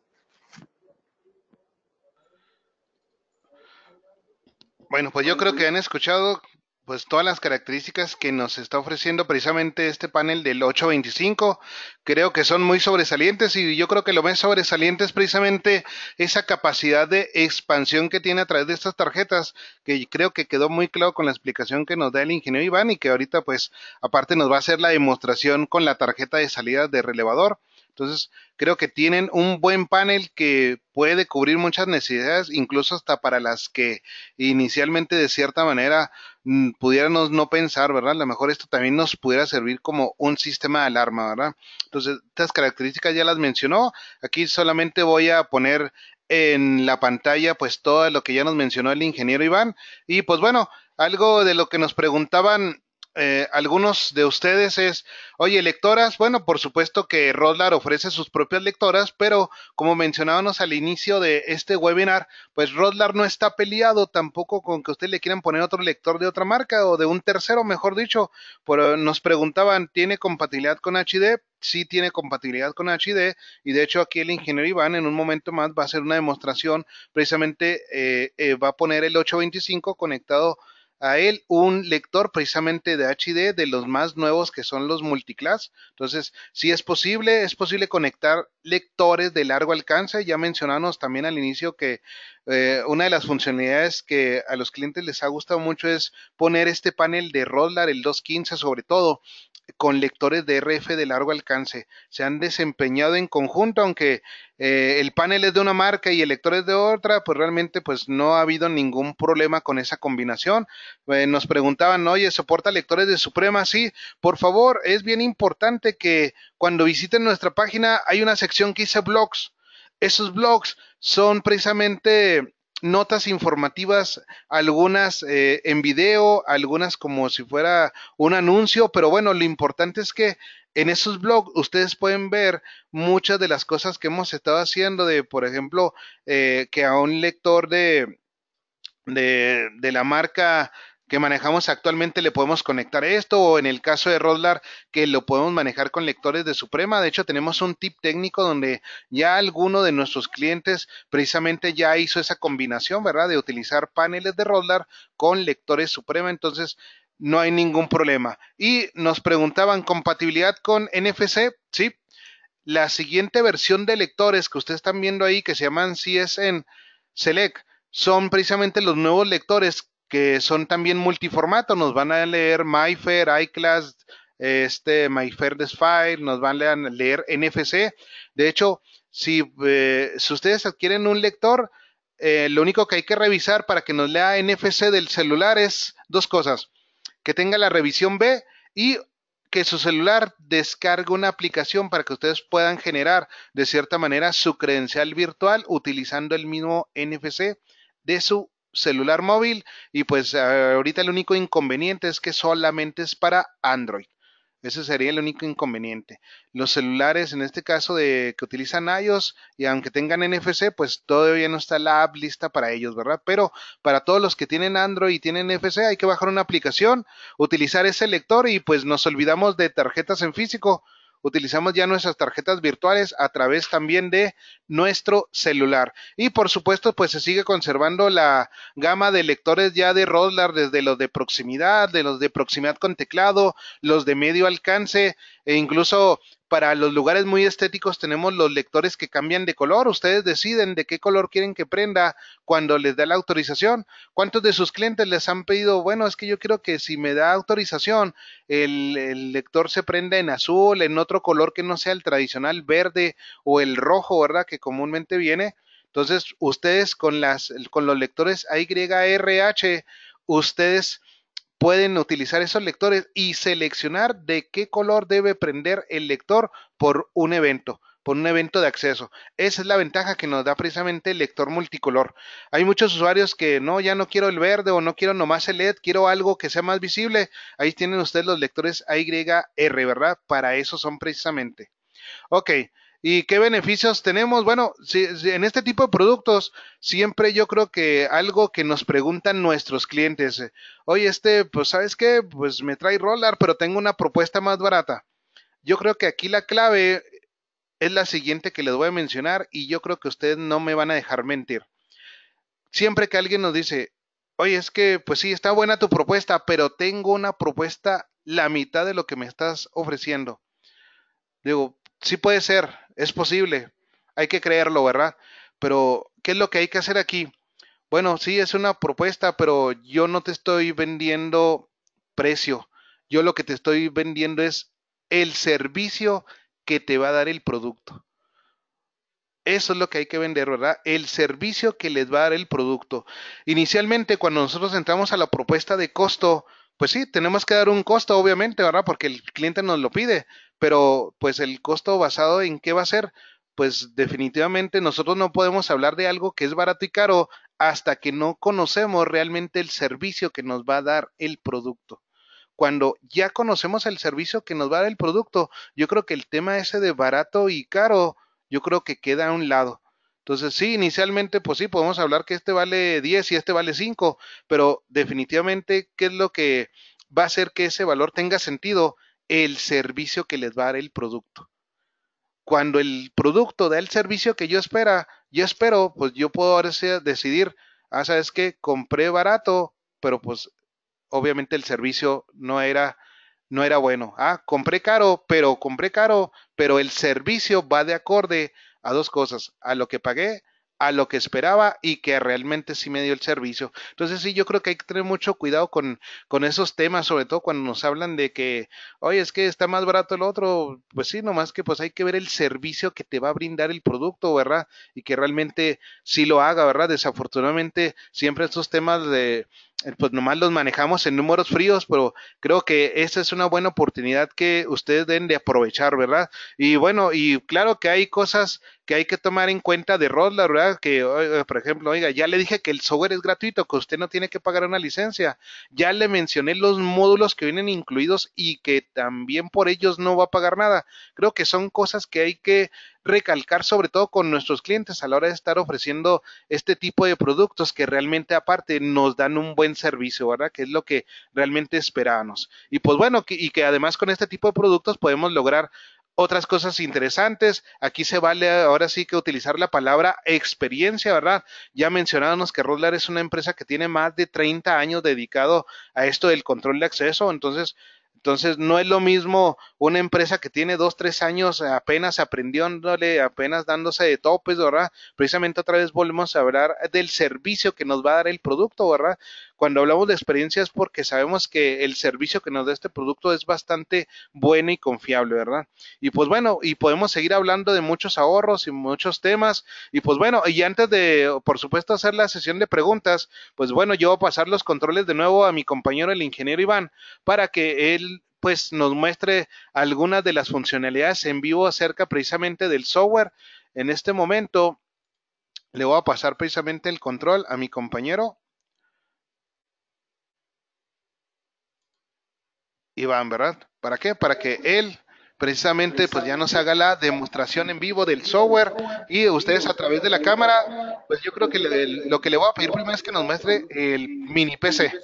Bueno, pues yo creo que han escuchado pues todas las características que nos está ofreciendo precisamente este panel del ocho veinticinco. Creo que son muy sobresalientes y yo creo que lo más sobresaliente es precisamente esa capacidad de expansión que tiene a través de estas tarjetas, que creo que quedó muy claro con la explicación que nos da el ingeniero Iván y que ahorita pues aparte nos va a hacer la demostración con la tarjeta de salida de relevador. Entonces, creo que tienen un buen panel que puede cubrir muchas necesidades, incluso hasta para las que inicialmente de cierta manera mm, pudiéramos no pensar, ¿verdad? A lo mejor esto también nos pudiera servir como un sistema de alarma, ¿verdad? Entonces, estas características ya las mencionó. Aquí solamente voy a poner en la pantalla pues todo lo que ya nos mencionó el ingeniero Iván. Y pues bueno, algo de lo que nos preguntaban eh, algunos de ustedes es, oye, lectoras, bueno, por supuesto que Rodlar ofrece sus propias lectoras, pero como mencionábamos al inicio de este webinar, pues Rodlar no está peleado tampoco con que ustedes le quieran poner otro lector de otra marca o de un tercero, mejor dicho. Pero nos preguntaban, ¿tiene compatibilidad con H D? Sí tiene compatibilidad con H D y de hecho aquí el ingeniero Iván en un momento más va a hacer una demostración, precisamente eh, eh, va a poner el ocho veinticinco conectado a él un lector precisamente de H D de los más nuevos que son los multiclass. Entonces, sí es posible, es posible conectar lectores de largo alcance. Ya mencionamos también al inicio que eh, una de las funcionalidades que a los clientes les ha gustado mucho es poner este panel de Rodlar, el doscientos quince sobre todo, con lectores de R F de largo alcance. Se han desempeñado en conjunto, aunque eh, el panel es de una marca y el lector es de otra, pues realmente pues no ha habido ningún problema con esa combinación. Eh, nos preguntaban, oye, ¿soporta lectores de Suprema? Sí, por favor, es bien importante que cuando visiten nuestra página hay una sección que dice blogs. Esos blogs son precisamente notas informativas, algunas eh, en video, algunas como si fuera un anuncio, pero bueno, lo importante es que en esos blogs ustedes pueden ver muchas de las cosas que hemos estado haciendo, de por ejemplo, eh, que a un lector de, de, de la marca que manejamos actualmente le podemos conectar esto, o en el caso de Rodlar que lo podemos manejar con lectores de Suprema. De hecho tenemos un tip técnico donde ya alguno de nuestros clientes precisamente ya hizo esa combinación, ¿verdad? De utilizar paneles de Rodlar con lectores Suprema, entonces no hay ningún problema. Y nos preguntaban, ¿compatibilidad con N F C? Sí. La siguiente versión de lectores que ustedes están viendo ahí, que se llaman C S N Select, son precisamente los nuevos lectores que son también multiformato. Nos van a leer MyFair, iClass, este, MyFair Desfile, nos van a leer N F C. De hecho, si, eh, si ustedes adquieren un lector, eh, lo único que hay que revisar para que nos lea N F C del celular es dos cosas: que tenga la revisión B y que su celular descargue una aplicación para que ustedes puedan generar de cierta manera su credencial virtual utilizando el mismo N F C de su celular móvil. Y pues ahorita el único inconveniente es que solamente es para Android. Ese sería el único inconveniente. Los celulares, en este caso de que utilizan iOS, y aunque tengan N F C, pues todavía no está la app lista para ellos, ¿verdad? Pero para todos los que tienen Android y tienen N F C, hay que bajar una aplicación, utilizar ese lector y pues nos olvidamos de tarjetas en físico. Utilizamos ya nuestras tarjetas virtuales a través también de nuestro celular. Y por supuesto, pues se sigue conservando la gama de lectores ya de Rodlar, desde los de proximidad, de los de proximidad con teclado, los de medio alcance, e incluso para los lugares muy estéticos tenemos los lectores que cambian de color. Ustedes deciden de qué color quieren que prenda cuando les da la autorización. ¿Cuántos de sus clientes les han pedido, bueno, es que yo quiero que si me da autorización, el, el lector se prenda en azul, en otro color que no sea el tradicional verde o el rojo, ¿verdad? Que comúnmente viene. Entonces, ustedes con las con los lectores A Y R H, ustedes pueden utilizar esos lectores y seleccionar de qué color debe prender el lector por un evento. por un evento de acceso. Esa es la ventaja que nos da precisamente el lector multicolor. Hay muchos usuarios que no, ya no quiero el verde o no quiero nomás el L E D, quiero algo que sea más visible. Ahí tienen ustedes los lectores A Y R, ¿verdad? Para eso son precisamente. Ok, ¿y qué beneficios tenemos? Bueno, si, si en este tipo de productos, siempre yo creo que algo que nos preguntan nuestros clientes, eh, oye, este, pues, ¿sabes qué? Pues me trae Roller, pero tengo una propuesta más barata. Yo creo que aquí la clave es la siguiente que les voy a mencionar y yo creo que ustedes no me van a dejar mentir. Siempre que alguien nos dice, oye, es que, pues sí, está buena tu propuesta, pero tengo una propuesta la mitad de lo que me estás ofreciendo. Digo, sí puede ser, es posible, hay que creerlo, ¿verdad? Pero, ¿qué es lo que hay que hacer aquí? Bueno, sí, es una propuesta, pero yo no te estoy vendiendo precio. Yo lo que te estoy vendiendo es el servicio que te va a dar el producto. Eso es lo que hay que vender, ¿verdad? El servicio que les va a dar el producto. Inicialmente, cuando nosotros entramos a la propuesta de costo, pues sí, tenemos que dar un costo, obviamente, ¿verdad? Porque el cliente nos lo pide, pero pues el costo basado en qué va a ser, pues definitivamente nosotros no podemos hablar de algo que es barato y caro hasta que no conocemos realmente el servicio que nos va a dar el producto. Cuando ya conocemos el servicio que nos va a dar el producto, yo creo que el tema ese de barato y caro, yo creo que queda a un lado. Entonces, sí, inicialmente, pues sí, podemos hablar que este vale diez y este vale cinco, pero definitivamente, ¿qué es lo que va a hacer que ese valor tenga sentido? El servicio que les va a dar el producto. Cuando el producto da el servicio que yo espera, yo espero, pues yo puedo ahora sí decidir, ah, sabes qué, compré barato, pero pues obviamente el servicio no era, no era bueno. Ah, compré caro, pero compré caro, pero el servicio va de acorde a dos cosas, a lo que pagué, a lo que esperaba y que realmente sí me dio el servicio. Entonces sí, yo creo que hay que tener mucho cuidado con, con esos temas, sobre todo cuando nos hablan de que, oye, es que está más barato el otro, pues sí, nomás que pues hay que ver el servicio que te va a brindar el producto, ¿verdad? Y que realmente sí lo haga, ¿verdad? Desafortunadamente, siempre estos temas de pues nomás los manejamos en números fríos, pero creo que esta es una buena oportunidad que ustedes deben de aprovechar, ¿verdad? Y bueno, y claro que hay cosas que hay que tomar en cuenta de Roller, ¿verdad? Que, oiga, por ejemplo, oiga, ya le dije que el software es gratuito, que usted no tiene que pagar una licencia. Ya le mencioné los módulos que vienen incluidos y que también por ellos no va a pagar nada. Creo que son cosas que hay que recalcar sobre todo con nuestros clientes a la hora de estar ofreciendo este tipo de productos que realmente aparte nos dan un buen servicio, ¿verdad? Que es lo que realmente esperábamos. Y pues bueno, que, y que además con este tipo de productos podemos lograr otras cosas interesantes. Aquí se vale ahora sí que utilizar la palabra experiencia, ¿verdad? Ya mencionábamos que Roller es una empresa que tiene más de treinta años dedicado a esto del control de acceso, entonces entonces, no es lo mismo una empresa que tiene dos, tres años apenas aprendiéndole, apenas dándose de topes, ¿verdad? Precisamente otra vez volvemos a hablar del servicio que nos va a dar el producto, ¿verdad? Cuando hablamos de experiencia es porque sabemos que el servicio que nos da este producto es bastante bueno y confiable, ¿verdad? Y pues bueno, y podemos seguir hablando de muchos ahorros y muchos temas. Y pues bueno, y antes de, por supuesto, hacer la sesión de preguntas, pues bueno, yo voy a pasar los controles de nuevo a mi compañero, el ingeniero Iván, para que él pues nos muestre algunas de las funcionalidades en vivo acerca precisamente del software. En este momento le voy a pasar precisamente el control a mi compañero Iván, ¿verdad? ¿Para qué? Para que él precisamente pues ya nos haga la demostración en vivo del software y ustedes a través de la cámara, pues yo creo que le, lo que le voy a pedir primero es que nos muestre el mini P C.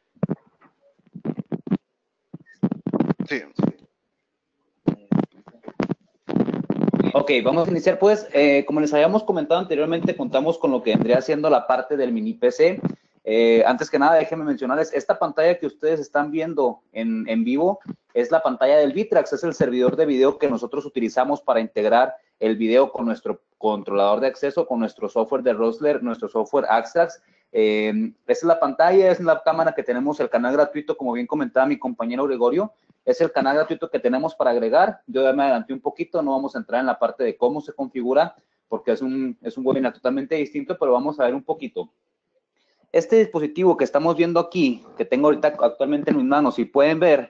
Sí. Ok, vamos a iniciar pues. Eh, como les habíamos comentado anteriormente, contamos con lo que vendría siendo la parte del mini P C. Eh, antes que nada, déjenme mencionarles, esta pantalla que ustedes están viendo en, en vivo es la pantalla del Vitrax, es el servidor de video que nosotros utilizamos para integrar el video con nuestro controlador de acceso, con nuestro software de Roller, nuestro software Axtrax. Eh, esa es la pantalla, es la cámara que tenemos, el canal gratuito, como bien comentaba mi compañero Gregorio, es el canal gratuito que tenemos para agregar. Yo ya me adelanté un poquito, no vamos a entrar en la parte de cómo se configura, porque es un, es un webinar totalmente distinto, pero vamos a ver un poquito. Este dispositivo que estamos viendo aquí, que tengo ahorita actualmente en mis manos, si pueden ver,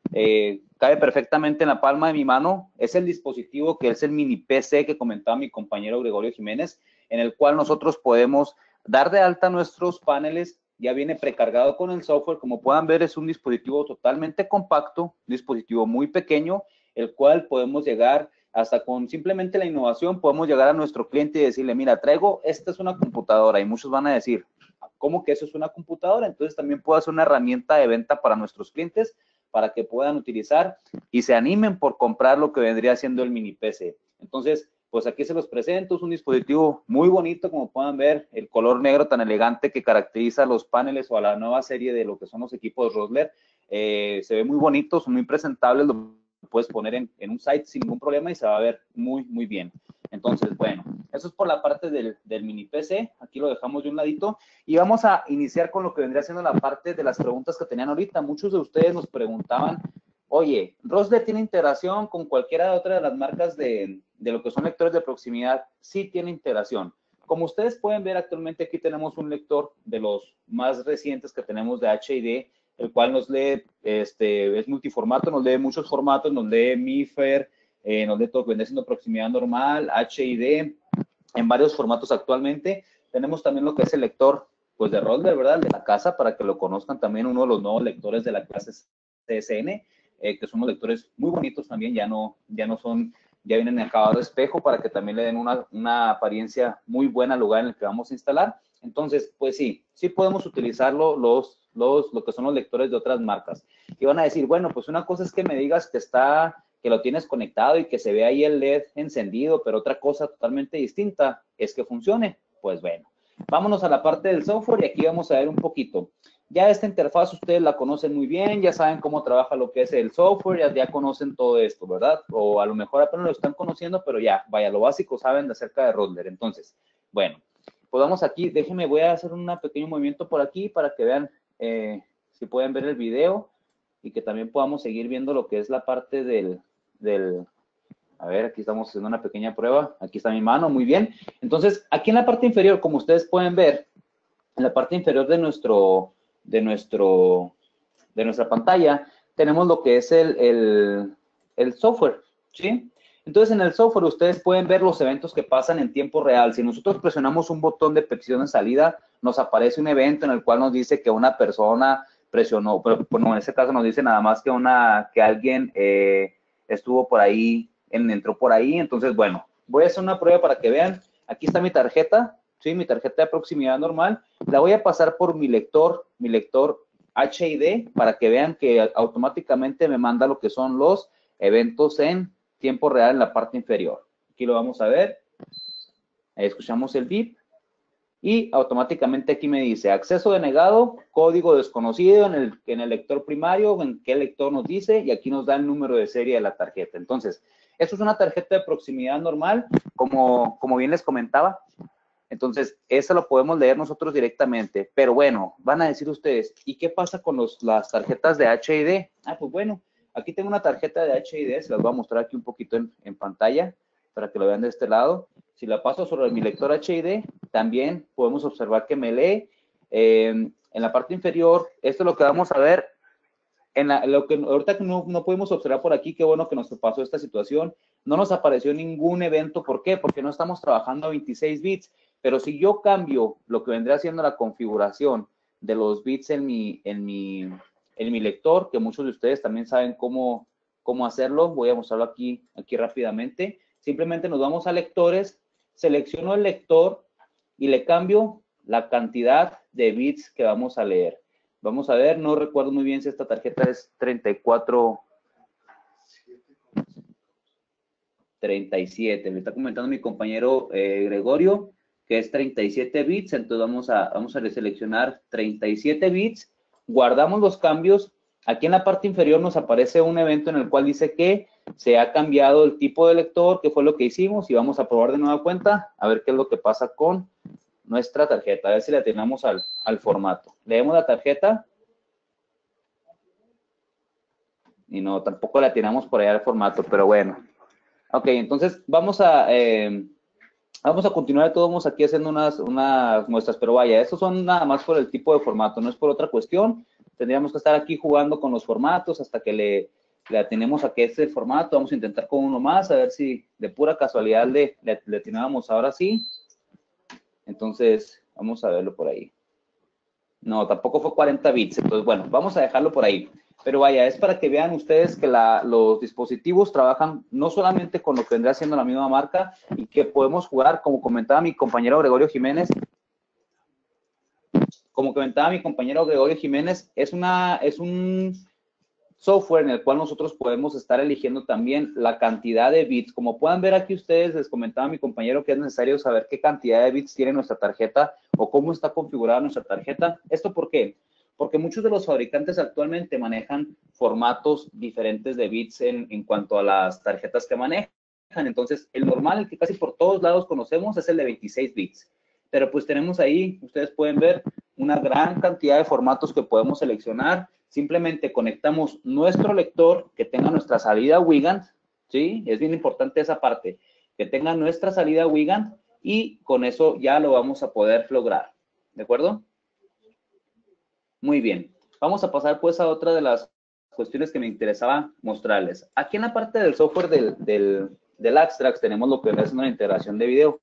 eh, cabe perfectamente en la palma de mi mano. Es el dispositivo que es el mini P C que comentaba mi compañero Gregorio Jiménez, en el cual nosotros podemos dar de alta nuestros paneles. Ya viene precargado con el software. Como puedan ver, es un dispositivo totalmente compacto, un dispositivo muy pequeño, el cual podemos llegar hasta con simplemente la innovación, podemos llegar a nuestro cliente y decirle, mira, traigo, esta es una computadora, y muchos van a decir, ¿cómo que eso es una computadora? Entonces también puedo hacer una herramienta de venta para nuestros clientes, para que puedan utilizar y se animen por comprar lo que vendría siendo el mini P C. Entonces, pues aquí se los presento, es un dispositivo muy bonito, como puedan ver, el color negro tan elegante que caracteriza a los paneles o a la nueva serie de lo que son los equipos Rossler, eh, se ve muy bonito, son muy presentables, lo puedes poner en, en un site sin ningún problema y se va a ver muy, muy bien. Entonces, bueno, eso es por la parte del, del mini P C, aquí lo dejamos de un ladito y vamos a iniciar con lo que vendría siendo la parte de las preguntas que tenían ahorita. Muchos de ustedes nos preguntaban, oye, ¿Rossler tiene integración con cualquiera de otra de las marcas de, de lo que son lectores de proximidad? Sí tiene integración. Como ustedes pueden ver, actualmente aquí tenemos un lector de los más recientes que tenemos de H I D, el cual nos lee, este, es multiformato, nos lee muchos formatos, nos lee M I F A R, eh, nos lee todo, viene siendo proximidad normal, H I D, en varios formatos actualmente. Tenemos también lo que es el lector, pues de Rossler, ¿verdad? De la casa, para que lo conozcan también, uno de los nuevos lectores de la clase C S N, eh, que son unos lectores muy bonitos también, ya no, ya no son, ya vienen en acabado de espejo para que también le den una, una apariencia muy buena al lugar en el que vamos a instalar. Entonces, pues sí, sí podemos utilizarlo los, los, lo que son los lectores de otras marcas. Y van a decir, bueno, pues una cosa es que me digas que está, que lo tienes conectado y que se ve ahí el L E D encendido, pero otra cosa totalmente distinta es que funcione. Pues bueno, vámonos a la parte del software y aquí vamos a ver un poquito. Ya esta interfaz ustedes la conocen muy bien, ya saben cómo trabaja lo que es el software, ya, ya conocen todo esto, ¿verdad? O a lo mejor apenas lo están conociendo, pero ya, vaya, lo básico saben de acerca de Rossler. Entonces, bueno, pues vamos aquí, déjenme, voy a hacer un pequeño movimiento por aquí para que vean eh, si pueden ver el video y que también podamos seguir viendo lo que es la parte del, del, a ver, aquí estamos haciendo una pequeña prueba, aquí está mi mano, muy bien. Entonces, aquí en la parte inferior, como ustedes pueden ver, en la parte inferior de nuestro, de nuestro, de nuestra pantalla, tenemos lo que es el, el, el software, ¿sí? Entonces, en el software ustedes pueden ver los eventos que pasan en tiempo real. Si nosotros presionamos un botón de petición de salida, nos aparece un evento en el cual nos dice que una persona presionó, pero bueno, en este caso nos dice nada más que una, que alguien eh, estuvo por ahí, en, entró por ahí. Entonces, bueno, voy a hacer una prueba para que vean. Aquí está mi tarjeta, ¿sí? Mi tarjeta de proximidad normal. La voy a pasar por mi lector, mi lector H I D, para que vean que automáticamente me manda lo que son los eventos en tiempo real en la parte inferior. Aquí lo vamos a ver. Ahí escuchamos el beep. Y automáticamente aquí me dice acceso denegado, código desconocido en el, en el lector primario, en qué lector nos dice, y aquí nos da el número de serie de la tarjeta. Entonces, esto es una tarjeta de proximidad normal, como, como bien les comentaba. Entonces, eso lo podemos leer nosotros directamente. Pero bueno, van a decir ustedes, ¿y qué pasa con los, las tarjetas de H I D? Ah, pues bueno, aquí tengo una tarjeta de H I D, se las voy a mostrar aquí un poquito en, en pantalla para que lo vean de este lado. Si la paso sobre mi lector H I D, también podemos observar que me lee. Eh, en la parte inferior, esto es lo que vamos a ver. En la, lo que ahorita no, no podemos observar por aquí, qué bueno que nos pasó esta situación. No nos apareció ningún evento. ¿Por qué? Porque no estamos trabajando a veintiséis bits. Pero si yo cambio lo que vendría siendo la configuración de los bits en mi, en mi, en mi lector, que muchos de ustedes también saben cómo, cómo hacerlo, voy a mostrarlo aquí, aquí rápidamente. Simplemente nos vamos a lectores, selecciono el lector y le cambio la cantidad de bits que vamos a leer. Vamos a ver, no recuerdo muy bien si esta tarjeta es treinta y cuatro, treinta y siete. Me está comentando mi compañero eh, Gregorio que es treinta y siete bits, entonces vamos a, vamos a seleccionar treinta y siete bits, guardamos los cambios. Aquí en la parte inferior nos aparece un evento en el cual dice que se ha cambiado el tipo de lector, que fue lo que hicimos, y vamos a probar de nueva cuenta, a ver qué es lo que pasa con nuestra tarjeta, a ver si la tenemos al, al formato. Leemos la tarjeta, y no, tampoco la tenemos por allá al formato, pero bueno. Ok, entonces vamos a... Eh, Vamos a continuar todos aquí haciendo unas, unas muestras, pero vaya, estos son nada más por el tipo de formato, no es por otra cuestión. Tendríamos que estar aquí jugando con los formatos hasta que le, le atinemos a que es el formato. Vamos a intentar con uno más, a ver si de pura casualidad le, le, le atinábamos ahora sí. Entonces, vamos a verlo por ahí. No, tampoco fue cuarenta bits. Entonces, bueno, vamos a dejarlo por ahí. Pero vaya, es para que vean ustedes que la, los dispositivos trabajan no solamente con lo que vendría siendo la misma marca y que podemos jugar, como comentaba mi compañero Gregorio Jiménez, como comentaba mi compañero Gregorio Jiménez, es, una, es un software en el cual nosotros podemos estar eligiendo también la cantidad de bits. Como puedan ver aquí ustedes, les comentaba mi compañero que es necesario saber qué cantidad de bits tiene nuestra tarjeta o cómo está configurada nuestra tarjeta. ¿Esto por qué? Porque muchos de los fabricantes actualmente manejan formatos diferentes de bits en, en cuanto a las tarjetas que manejan. Entonces, el normal, el que casi por todos lados conocemos, es el de veintiséis bits. Pero pues tenemos ahí, ustedes pueden ver, una gran cantidad de formatos que podemos seleccionar. Simplemente conectamos nuestro lector que tenga nuestra salida Wigand, ¿sí? Es bien importante esa parte, que tenga nuestra salida Wigand y con eso ya lo vamos a poder lograr, ¿de acuerdo? Muy bien. Vamos a pasar pues a otra de las cuestiones que me interesaba mostrarles. Aquí en la parte del software del, del, del Axtrax tenemos lo que es una integración de video.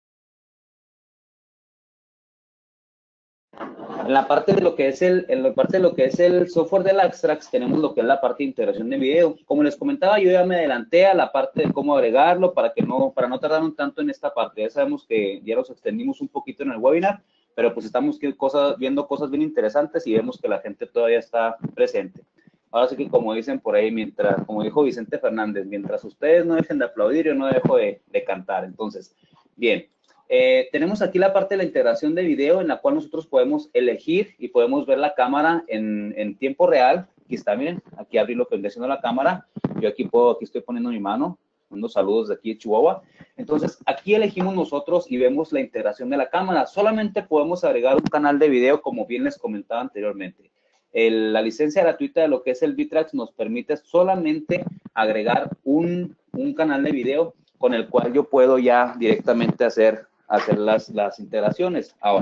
En la parte de lo que es el, en la parte de lo que es el software del Axtrax, tenemos lo que es la parte de integración de video. Como les comentaba, yo ya me adelanté a la parte de cómo agregarlo para que no, para no tardar un tanto en esta parte. Ya sabemos que ya los extendimos un poquito en el webinar, pero pues estamos cosas, viendo cosas bien interesantes y vemos que la gente todavía está presente. Ahora sí que como dicen por ahí, mientras, como dijo Vicente Fernández, mientras ustedes no dejen de aplaudir, yo no dejo de, de cantar. Entonces, bien. Eh, tenemos aquí la parte de la integración de video en la cual nosotros podemos elegir y podemos ver la cámara en, en tiempo real. Aquí está, miren, aquí abrí lo que estoy haciendo la cámara. Yo aquí puedo, aquí estoy poniendo mi mano, unos saludos de aquí de Chihuahua. Entonces, aquí elegimos nosotros y vemos la integración de la cámara. Solamente podemos agregar un canal de video, como bien les comentaba anteriormente. El, la licencia gratuita de lo que es el VTrax nos permite solamente agregar un, un canal de video con el cual yo puedo ya directamente hacer hacer las, las integraciones. Ahora,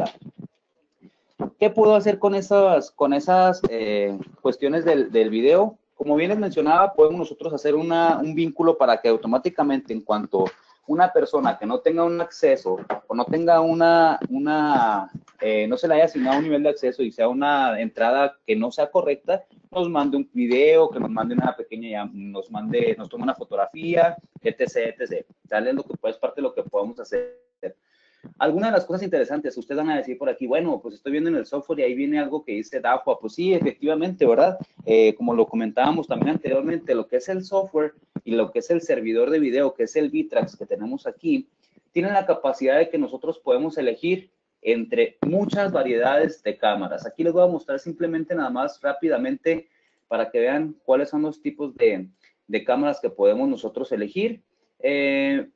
¿qué puedo hacer con esas, con esas eh, cuestiones del, del video? Como bien les mencionaba, podemos nosotros hacer una, un vínculo para que automáticamente en cuanto una persona que no tenga un acceso o no tenga una, una eh, no se le haya asignado un nivel de acceso y sea una entrada que no sea correcta, nos mande un video, que nos mande una pequeña, nos mande, nos tome una fotografía, etcétera, etcétera. Tal es lo que pues parte de lo que podemos hacer. Algunas de las cosas interesantes, ustedes van a decir por aquí, bueno, pues estoy viendo en el software y ahí viene algo que dice D A F U A. Pues sí, efectivamente, ¿verdad? Eh, como lo comentábamos también anteriormente, lo que es el software y lo que es el servidor de video, que es el VTrax que tenemos aquí, tienen la capacidad de que nosotros podemos elegir entre muchas variedades de cámaras. Aquí les voy a mostrar simplemente nada más rápidamente para que vean cuáles son los tipos de, de cámaras que podemos nosotros elegir. Eh,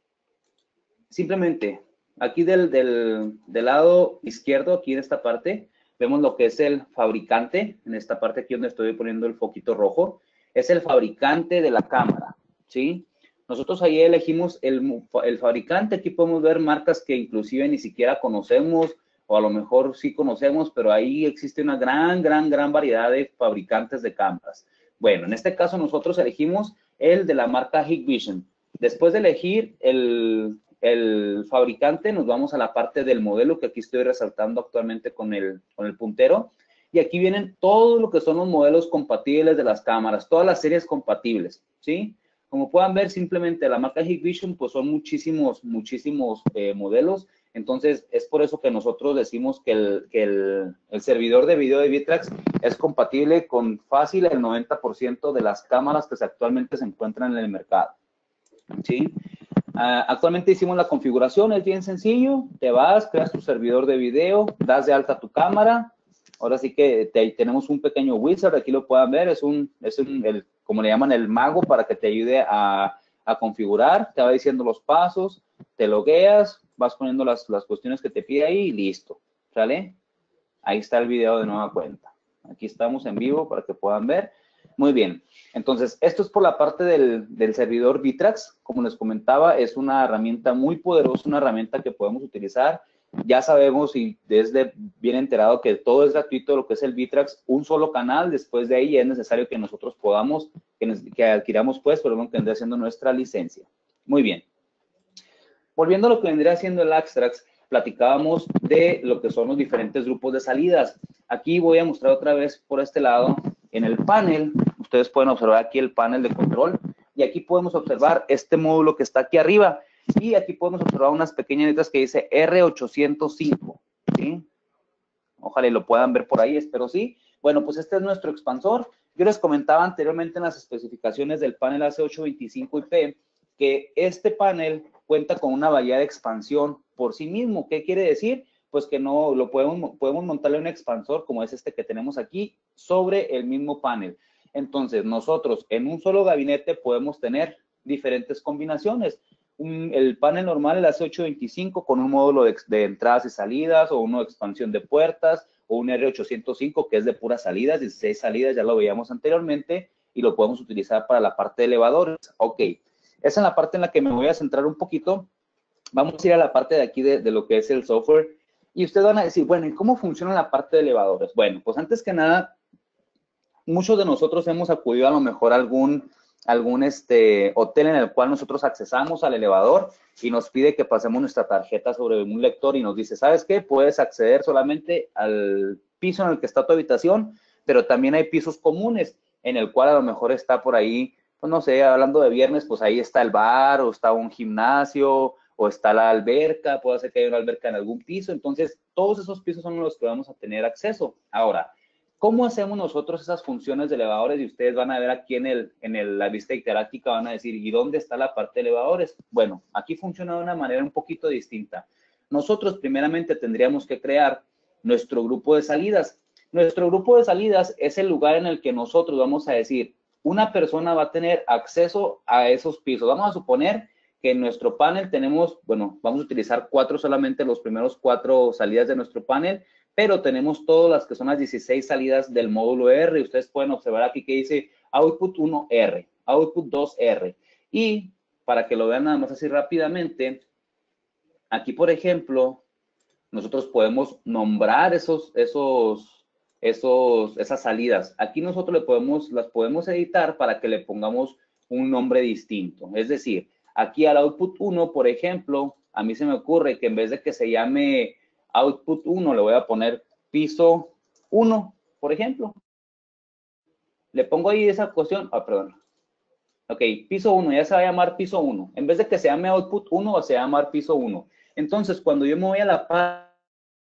simplemente, aquí del, del, del lado izquierdo, aquí en esta parte, vemos lo que es el fabricante, en esta parte aquí donde estoy poniendo el foquito rojo, es el fabricante de la cámara, ¿sí? Nosotros ahí elegimos el, el fabricante, aquí podemos ver marcas que inclusive ni siquiera conocemos, o a lo mejor sí conocemos, pero ahí existe una gran, gran, gran variedad de fabricantes de cámaras. Bueno, en este caso nosotros elegimos el de la marca Hikvision. Después de elegir el, el fabricante, nos vamos a la parte del modelo que aquí estoy resaltando actualmente con el, con el puntero. Y aquí vienen todo lo que son los modelos compatibles de las cámaras, todas las series compatibles, ¿sí? Como puedan ver, simplemente la marca Hikvision, pues son muchísimos, muchísimos eh, modelos. Entonces, es por eso que nosotros decimos que el, que el, el servidor de video de VTrax es compatible con fácil el noventa por ciento de las cámaras que actualmente se encuentran en el mercado, ¿sí? Uh, actualmente hicimos la configuración, es bien sencillo. Te vas, creas tu servidor de video, das de alta tu cámara. Ahora sí que te, tenemos un pequeño wizard, aquí lo puedan ver, es un, es un el, como le llaman, el mago para que te ayude a, a configurar. Te va diciendo los pasos, te logueas, vas poniendo las, las cuestiones que te pide ahí y listo, ¿sale? Ahí está el video de nueva cuenta. Aquí estamos en vivo para que puedan ver. Muy bien, entonces esto es por la parte del, del servidor VTrax. Como les comentaba, es una herramienta muy poderosa, una herramienta que podemos utilizar Ya sabemos y desde bien enterado que todo es gratuito, lo que es el Bitrax, un solo canal. Después de ahí es necesario que nosotros podamos, que, que adquiramos pues, pero lo que vendría siendo nuestra licencia. Muy bien. Volviendo a lo que vendría siendo el Axtrax, platicábamos de lo que son los diferentes grupos de salidas. Aquí voy a mostrar otra vez por este lado, en el panel, ustedes pueden observar aquí el panel de control, y aquí podemos observar este módulo que está aquí arriba, y aquí podemos observar unas pequeñas letras que dice R ochocientos cinco, ¿sí? Ojalá y lo puedan ver por ahí, espero sí. Bueno, pues este es nuestro expansor. Yo les comentaba anteriormente en las especificaciones del panel A C ocho veinticinco I P que este panel cuenta con una variedad de expansión por sí mismo. ¿Qué quiere decir? Pues que no lo podemos, podemos montarle un expansor como es este que tenemos aquí sobre el mismo panel. Entonces, nosotros en un solo gabinete podemos tener diferentes combinaciones. Un, el panel normal, el A C ocho veinticinco, con un módulo de, de entradas y salidas, o uno de expansión de puertas, o un R ochocientos cinco que es de puras salidas, dieciséis salidas, ya lo veíamos anteriormente, y lo podemos utilizar para la parte de elevadores. Ok, esa es la parte en la que me voy a centrar un poquito. Vamos a ir a la parte de aquí de, de lo que es el software, y ustedes van a decir, bueno, ¿y cómo funciona la parte de elevadores? Bueno, pues antes que nada, muchos de nosotros hemos acudido a lo mejor a algún, algún este, hotel en el cual nosotros accesamos al elevador y nos pide que pasemos nuestra tarjeta sobre un lector y nos dice, ¿sabes qué? Puedes acceder solamente al piso en el que está tu habitación, pero también hay pisos comunes en el cual a lo mejor está por ahí, pues no sé, hablando de viernes, pues ahí está el bar o está un gimnasio o está la alberca, puede ser que haya una alberca en algún piso. Entonces, todos esos pisos son los que vamos a tener acceso. Ahora, ¿cómo hacemos nosotros esas funciones de elevadores? Y ustedes van a ver aquí en, el, en el, la vista interactiva, van a decir, ¿y dónde está la parte de elevadores? Bueno, aquí funciona de una manera un poquito distinta. Nosotros primeramente tendríamos que crear nuestro grupo de salidas. Nuestro grupo de salidas es el lugar en el que nosotros vamos a decir, una persona va a tener acceso a esos pisos. Vamos a suponer que en nuestro panel tenemos, bueno, vamos a utilizar cuatro solamente, los primeros cuatro salidas de nuestro panel, pero tenemos todas las que son las dieciséis salidas del módulo R. Ustedes pueden observar aquí que dice Output uno R, Output dos R. Y para que lo vean nada más así rápidamente, aquí, por ejemplo, nosotros podemos nombrar esos, esos, esos, esas salidas. Aquí nosotros le podemos, las podemos editar para que le pongamos un nombre distinto. Es decir, aquí al Output uno, por ejemplo, a mí se me ocurre que en vez de que se llame Output uno, le voy a poner piso uno, por ejemplo. Le pongo ahí esa cuestión, ah, perdón. Ok, piso uno, ya se va a llamar piso uno. En vez de que se llame Output uno, se va a llamar piso uno. Entonces, cuando yo me voy a la parte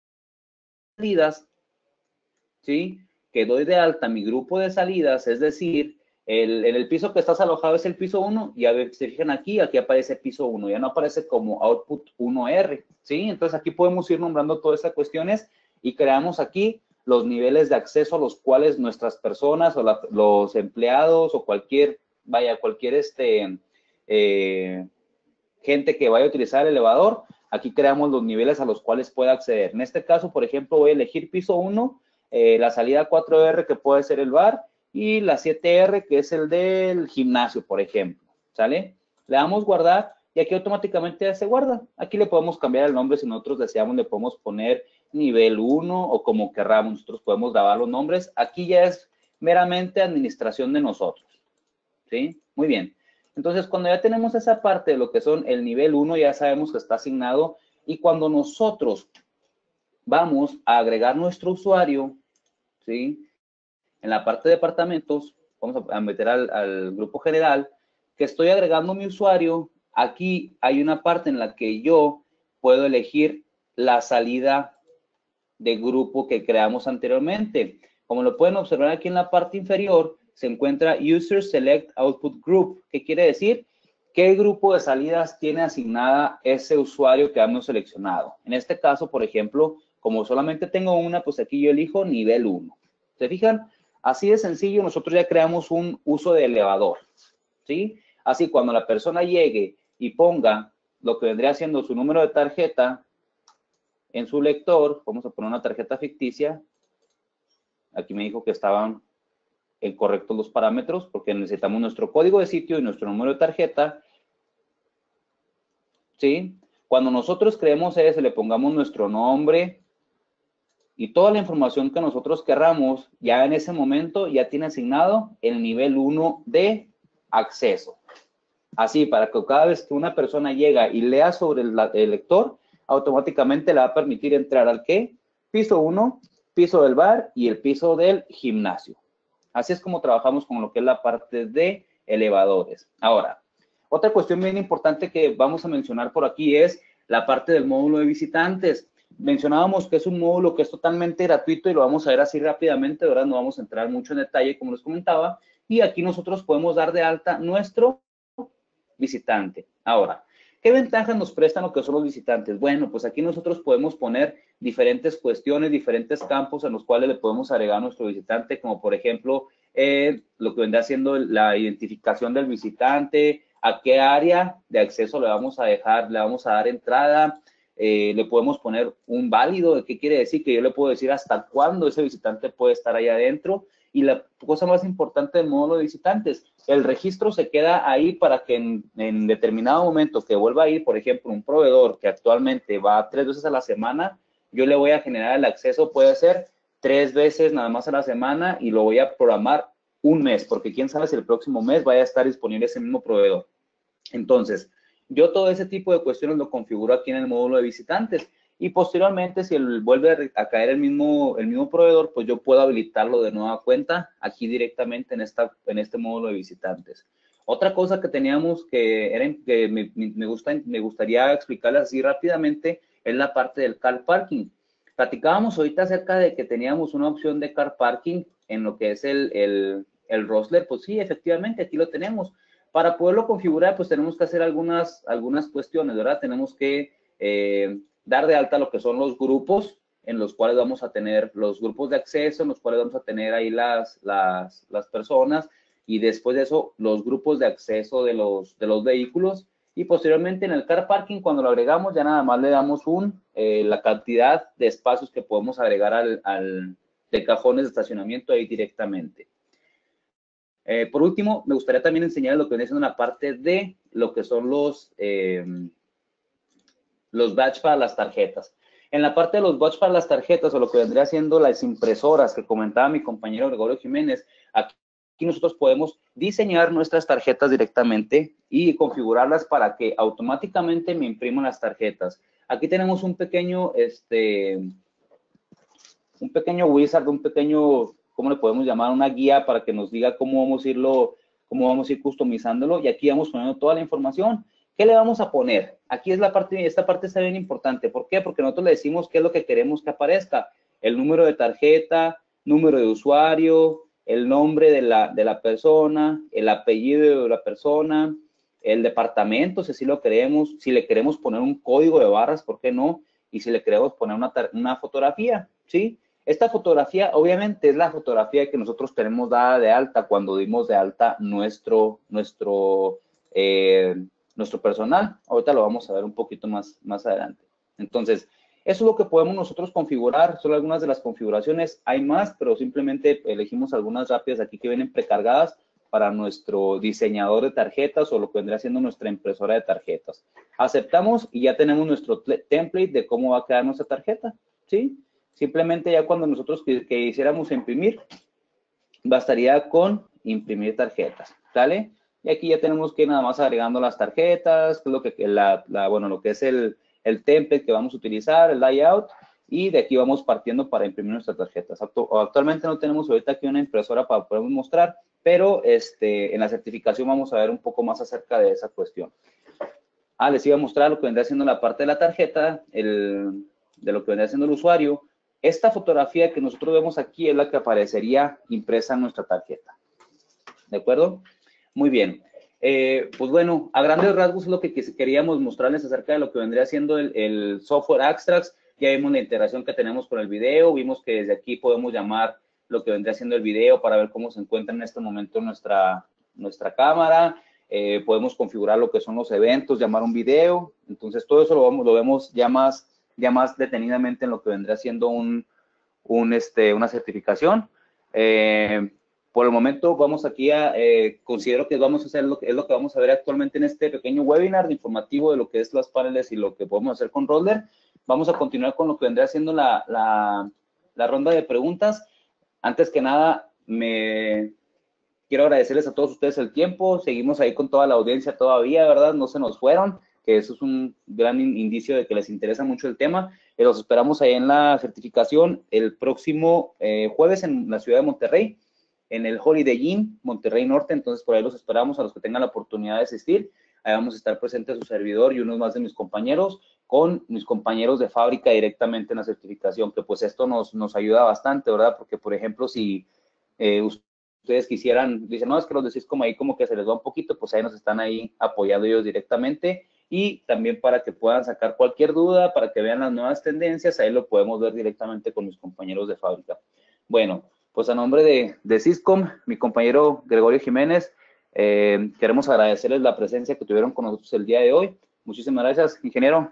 de salidas, ¿sí? Que doy de alta mi grupo de salidas, es decir, el, en el piso que estás alojado es el piso uno, y a ver, se fijan aquí, aquí aparece piso uno, ya no aparece como Output uno R, ¿sí? Entonces aquí podemos ir nombrando todas esas cuestiones y creamos aquí los niveles de acceso a los cuales nuestras personas o la, los empleados o cualquier, vaya, cualquier este, eh, gente que vaya a utilizar el elevador, aquí creamos los niveles a los cuales puede acceder. En este caso, por ejemplo, voy a elegir piso uno, eh, la salida cuatro R que puede ser el bar y la siete R que es el del gimnasio, por ejemplo, ¿sale? Le damos guardar y aquí automáticamente ya se guarda. Aquí le podemos cambiar el nombre si nosotros deseamos, le podemos poner nivel uno o como querramos, nosotros podemos grabar los nombres. Aquí ya es meramente administración de nosotros, ¿sí? Muy bien. Entonces, cuando ya tenemos esa parte de lo que son el nivel uno, ya sabemos que está asignado, y cuando nosotros vamos a agregar nuestro usuario, ¿sí? En la parte de departamentos, vamos a meter al, al grupo general, que estoy agregando mi usuario, aquí hay una parte en la que yo puedo elegir la salida de grupo que creamos anteriormente. Como lo pueden observar aquí en la parte inferior, se encuentra User Select Output Group. ¿Qué quiere decir? ¿Qué grupo de salidas tiene asignada ese usuario que hemos seleccionado? En este caso, por ejemplo, como solamente tengo una, pues aquí yo elijo nivel uno. ¿Se fijan? Así de sencillo, nosotros ya creamos un uso de elevador, ¿sí? Así, cuando la persona llegue y ponga lo que vendría siendo su número de tarjeta en su lector, vamos a poner una tarjeta ficticia. Aquí me dijo que estaban correctos los parámetros porque necesitamos nuestro código de sitio y nuestro número de tarjeta, ¿sí? Cuando nosotros creemos eso, le pongamos nuestro nombre y toda la información que nosotros querramos, ya en ese momento ya tiene asignado el nivel uno de acceso. Así, para que cada vez que una persona llega y lea sobre el, el lector, automáticamente le va a permitir entrar al ¿qué? Piso uno, piso del bar y el piso del gimnasio. Así es como trabajamos con lo que es la parte de elevadores. Ahora, otra cuestión bien importante que vamos a mencionar por aquí es la parte del módulo de visitantes. Mencionábamos que es un módulo que es totalmente gratuito y lo vamos a ver así rápidamente, ahora no vamos a entrar mucho en detalle, como les comentaba, y aquí nosotros podemos dar de alta nuestro visitante. Ahora, ¿qué ventajas nos prestan lo que son los visitantes? Bueno, pues aquí nosotros podemos poner diferentes cuestiones, diferentes campos en los cuales le podemos agregar a nuestro visitante, como por ejemplo, eh, lo que vendrá siendo la identificación del visitante, a qué área de acceso le vamos a dejar, le vamos a dar entrada, eh, le podemos poner un válido, ¿qué quiere decir? Que yo le puedo decir hasta cuándo ese visitante puede estar ahí adentro. Y la cosa más importante del módulo de visitantes, el registro se queda ahí para que en, en determinado momento que vuelva a ir, por ejemplo, un proveedor que actualmente va tres veces a la semana, yo le voy a generar el acceso, puede ser tres veces nada más a la semana y lo voy a programar un mes, porque quién sabe si el próximo mes vaya a estar disponible ese mismo proveedor. Entonces, yo todo ese tipo de cuestiones lo configuro aquí en el módulo de visitantes. Y posteriormente, si el, vuelve a caer el mismo, el mismo proveedor, pues yo puedo habilitarlo de nueva cuenta aquí directamente en, esta, en este módulo de visitantes. Otra cosa que teníamos que, era, que me, me, gusta, me gustaría explicarles así rápidamente es la parte del car parking. Platicábamos ahorita acerca de que teníamos una opción de car parking en lo que es el, el, el Rosler. Pues sí, efectivamente, aquí lo tenemos. Para poderlo configurar, pues tenemos que hacer algunas, algunas cuestiones, ¿verdad? Tenemos que... Eh, dar de alta lo que son los grupos en los cuales vamos a tener los grupos de acceso, en los cuales vamos a tener ahí las, las, las personas y después de eso los grupos de acceso de los, de los vehículos y posteriormente en el car parking cuando lo agregamos ya nada más le damos un, eh, la cantidad de espacios que podemos agregar al, al de cajones de estacionamiento ahí directamente. Eh, por último, me gustaría también enseñar lo que viene siendo una parte de lo que son los... Eh, los batch para las tarjetas. En la parte de los batch para las tarjetas, o lo que vendría siendo las impresoras que comentaba mi compañero Gregorio Jiménez, aquí nosotros podemos diseñar nuestras tarjetas directamente y configurarlas para que automáticamente me impriman las tarjetas. Aquí tenemos un pequeño, este, un pequeño wizard, un pequeño, ¿cómo le podemos llamar? Una guía para que nos diga cómo vamos a irlo, cómo vamos a ir customizándolo y aquí vamos poniendo toda la información. ¿Qué le vamos a poner? Aquí es la parte, esta parte está bien importante. ¿Por qué? Porque nosotros le decimos qué es lo que queremos que aparezca. El número de tarjeta, número de usuario, el nombre de la, de la persona, el apellido de la persona, el departamento, si así lo queremos, si le queremos poner un código de barras, ¿por qué no? Y si le queremos poner una, una fotografía, ¿sí? Esta fotografía, obviamente, es la fotografía que nosotros tenemos dada de alta cuando dimos de alta nuestro, nuestro, eh, nuestro personal. Ahorita lo vamos a ver un poquito más, más adelante. Entonces, eso es lo que podemos nosotros configurar. Son algunas de las configuraciones. Hay más, pero simplemente elegimos algunas rápidas aquí que vienen precargadas para nuestro diseñador de tarjetas o lo que vendría siendo nuestra impresora de tarjetas. Aceptamos y ya tenemos nuestro template de cómo va a quedar nuestra tarjeta, ¿sí? Simplemente ya cuando nosotros quisiéramos imprimir, bastaría con imprimir tarjetas, ¿sale? Y aquí ya tenemos que ir nada más agregando las tarjetas, lo que, la, la, bueno, lo que es el, el template que vamos a utilizar, el layout, y de aquí vamos partiendo para imprimir nuestras tarjetas. Actualmente no tenemos ahorita aquí una impresora para poder mostrar, pero este, en la certificación vamos a ver un poco más acerca de esa cuestión. Ah, les iba a mostrar lo que vendría siendo la parte de la tarjeta, el, de lo que vendría siendo el usuario. Esta fotografía que nosotros vemos aquí es la que aparecería impresa en nuestra tarjeta. ¿De acuerdo? Muy bien. Eh, pues bueno, a grandes rasgos es lo que queríamos mostrarles acerca de lo que vendría siendo el, el software Axtrax. Ya vimos la integración que tenemos con el video, vimos que desde aquí podemos llamar lo que vendría siendo el video para ver cómo se encuentra en este momento nuestra, nuestra cámara. Eh, podemos configurar lo que son los eventos, llamar un video. Entonces, todo eso lo, vamos, lo vemos ya más, ya más detenidamente en lo que vendría siendo un, un, este, una certificación. Eh, Por el momento vamos aquí a, eh, considero que vamos a hacer lo que es lo que vamos a ver actualmente en este pequeño webinar informativo de lo que es las paneles y lo que podemos hacer con Roller. Vamos a continuar con lo que vendría siendo la, la, la ronda de preguntas. Antes que nada, me quiero agradecerles a todos ustedes el tiempo. Seguimos ahí con toda la audiencia todavía, ¿verdad? No se nos fueron, que eso es un gran indicio de que les interesa mucho el tema. Eh, los esperamos ahí en la certificación el próximo eh, jueves en la ciudad de Monterrey, en el Holiday Inn, Monterrey Norte. Entonces, por ahí los esperamos a los que tengan la oportunidad de asistir. Ahí vamos a estar presentes su servidor y unos más de mis compañeros, con mis compañeros de fábrica directamente en la certificación, que pues esto nos, nos ayuda bastante, ¿verdad? Porque, por ejemplo, si eh, ustedes quisieran, dicen, no, es que los decís como ahí como que se les va un poquito, pues ahí nos están ahí apoyando ellos directamente, y también para que puedan sacar cualquier duda, para que vean las nuevas tendencias, ahí lo podemos ver directamente con mis compañeros de fábrica. Bueno, pues a nombre de, de Syscom, mi compañero Gregorio Jiménez, eh, queremos agradecerles la presencia que tuvieron con nosotros el día de hoy. Muchísimas gracias, ingeniero.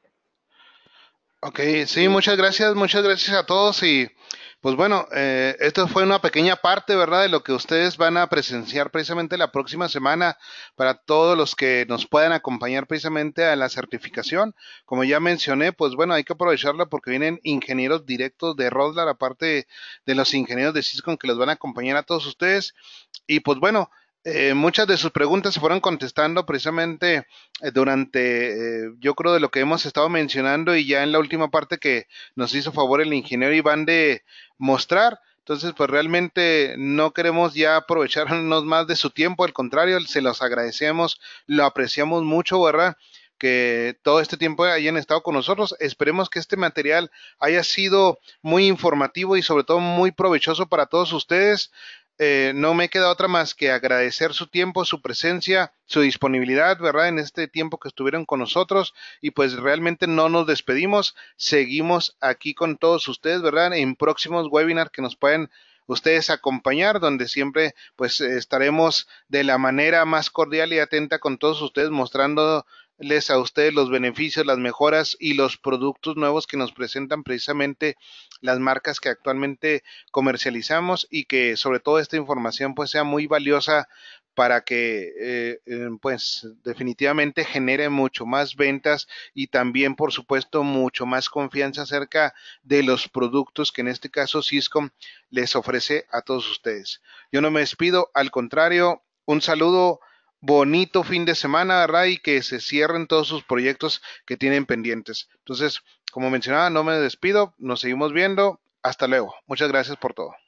Ok, sí, muchas gracias, muchas gracias a todos y pues bueno, eh, esto fue una pequeña parte, ¿verdad?, de lo que ustedes van a presenciar precisamente la próxima semana para todos los que nos puedan acompañar precisamente a la certificación. Como ya mencioné, pues bueno, hay que aprovecharla porque vienen ingenieros directos de Roller, aparte de los ingenieros de Syscom que los van a acompañar a todos ustedes. Y pues bueno, eh, muchas de sus preguntas se fueron contestando precisamente eh, durante, eh, yo creo, de lo que hemos estado mencionando y ya en la última parte que nos hizo favor el ingeniero Iván de mostrar. Entonces, pues realmente no queremos ya aprovecharnos más de su tiempo, al contrario, se los agradecemos, lo apreciamos mucho, ¿verdad?, que todo este tiempo hayan estado con nosotros. Esperemos que este material haya sido muy informativo y sobre todo muy provechoso para todos ustedes. Eh, no me queda otra más que agradecer su tiempo, su presencia, su disponibilidad, ¿verdad?, en este tiempo que estuvieron con nosotros, y pues realmente no nos despedimos, seguimos aquí con todos ustedes, ¿verdad?, en próximos webinars que nos pueden ustedes acompañar, donde siempre pues estaremos de la manera más cordial y atenta con todos ustedes, mostrándoles a ustedes los beneficios, las mejoras y los productos nuevos que nos presentan precisamente las marcas que actualmente comercializamos, y que sobre todo esta información pues sea muy valiosa para que eh, eh, pues definitivamente genere mucho más ventas y también por supuesto mucho más confianza acerca de los productos que en este caso Syscom les ofrece a todos ustedes. Yo no me despido, al contrario, un saludo, bonito fin de semana, ¿verdad?, y que se cierren todos sus proyectos que tienen pendientes. Entonces, como mencionaba, no me despido, nos seguimos viendo, hasta luego. Muchas gracias por todo.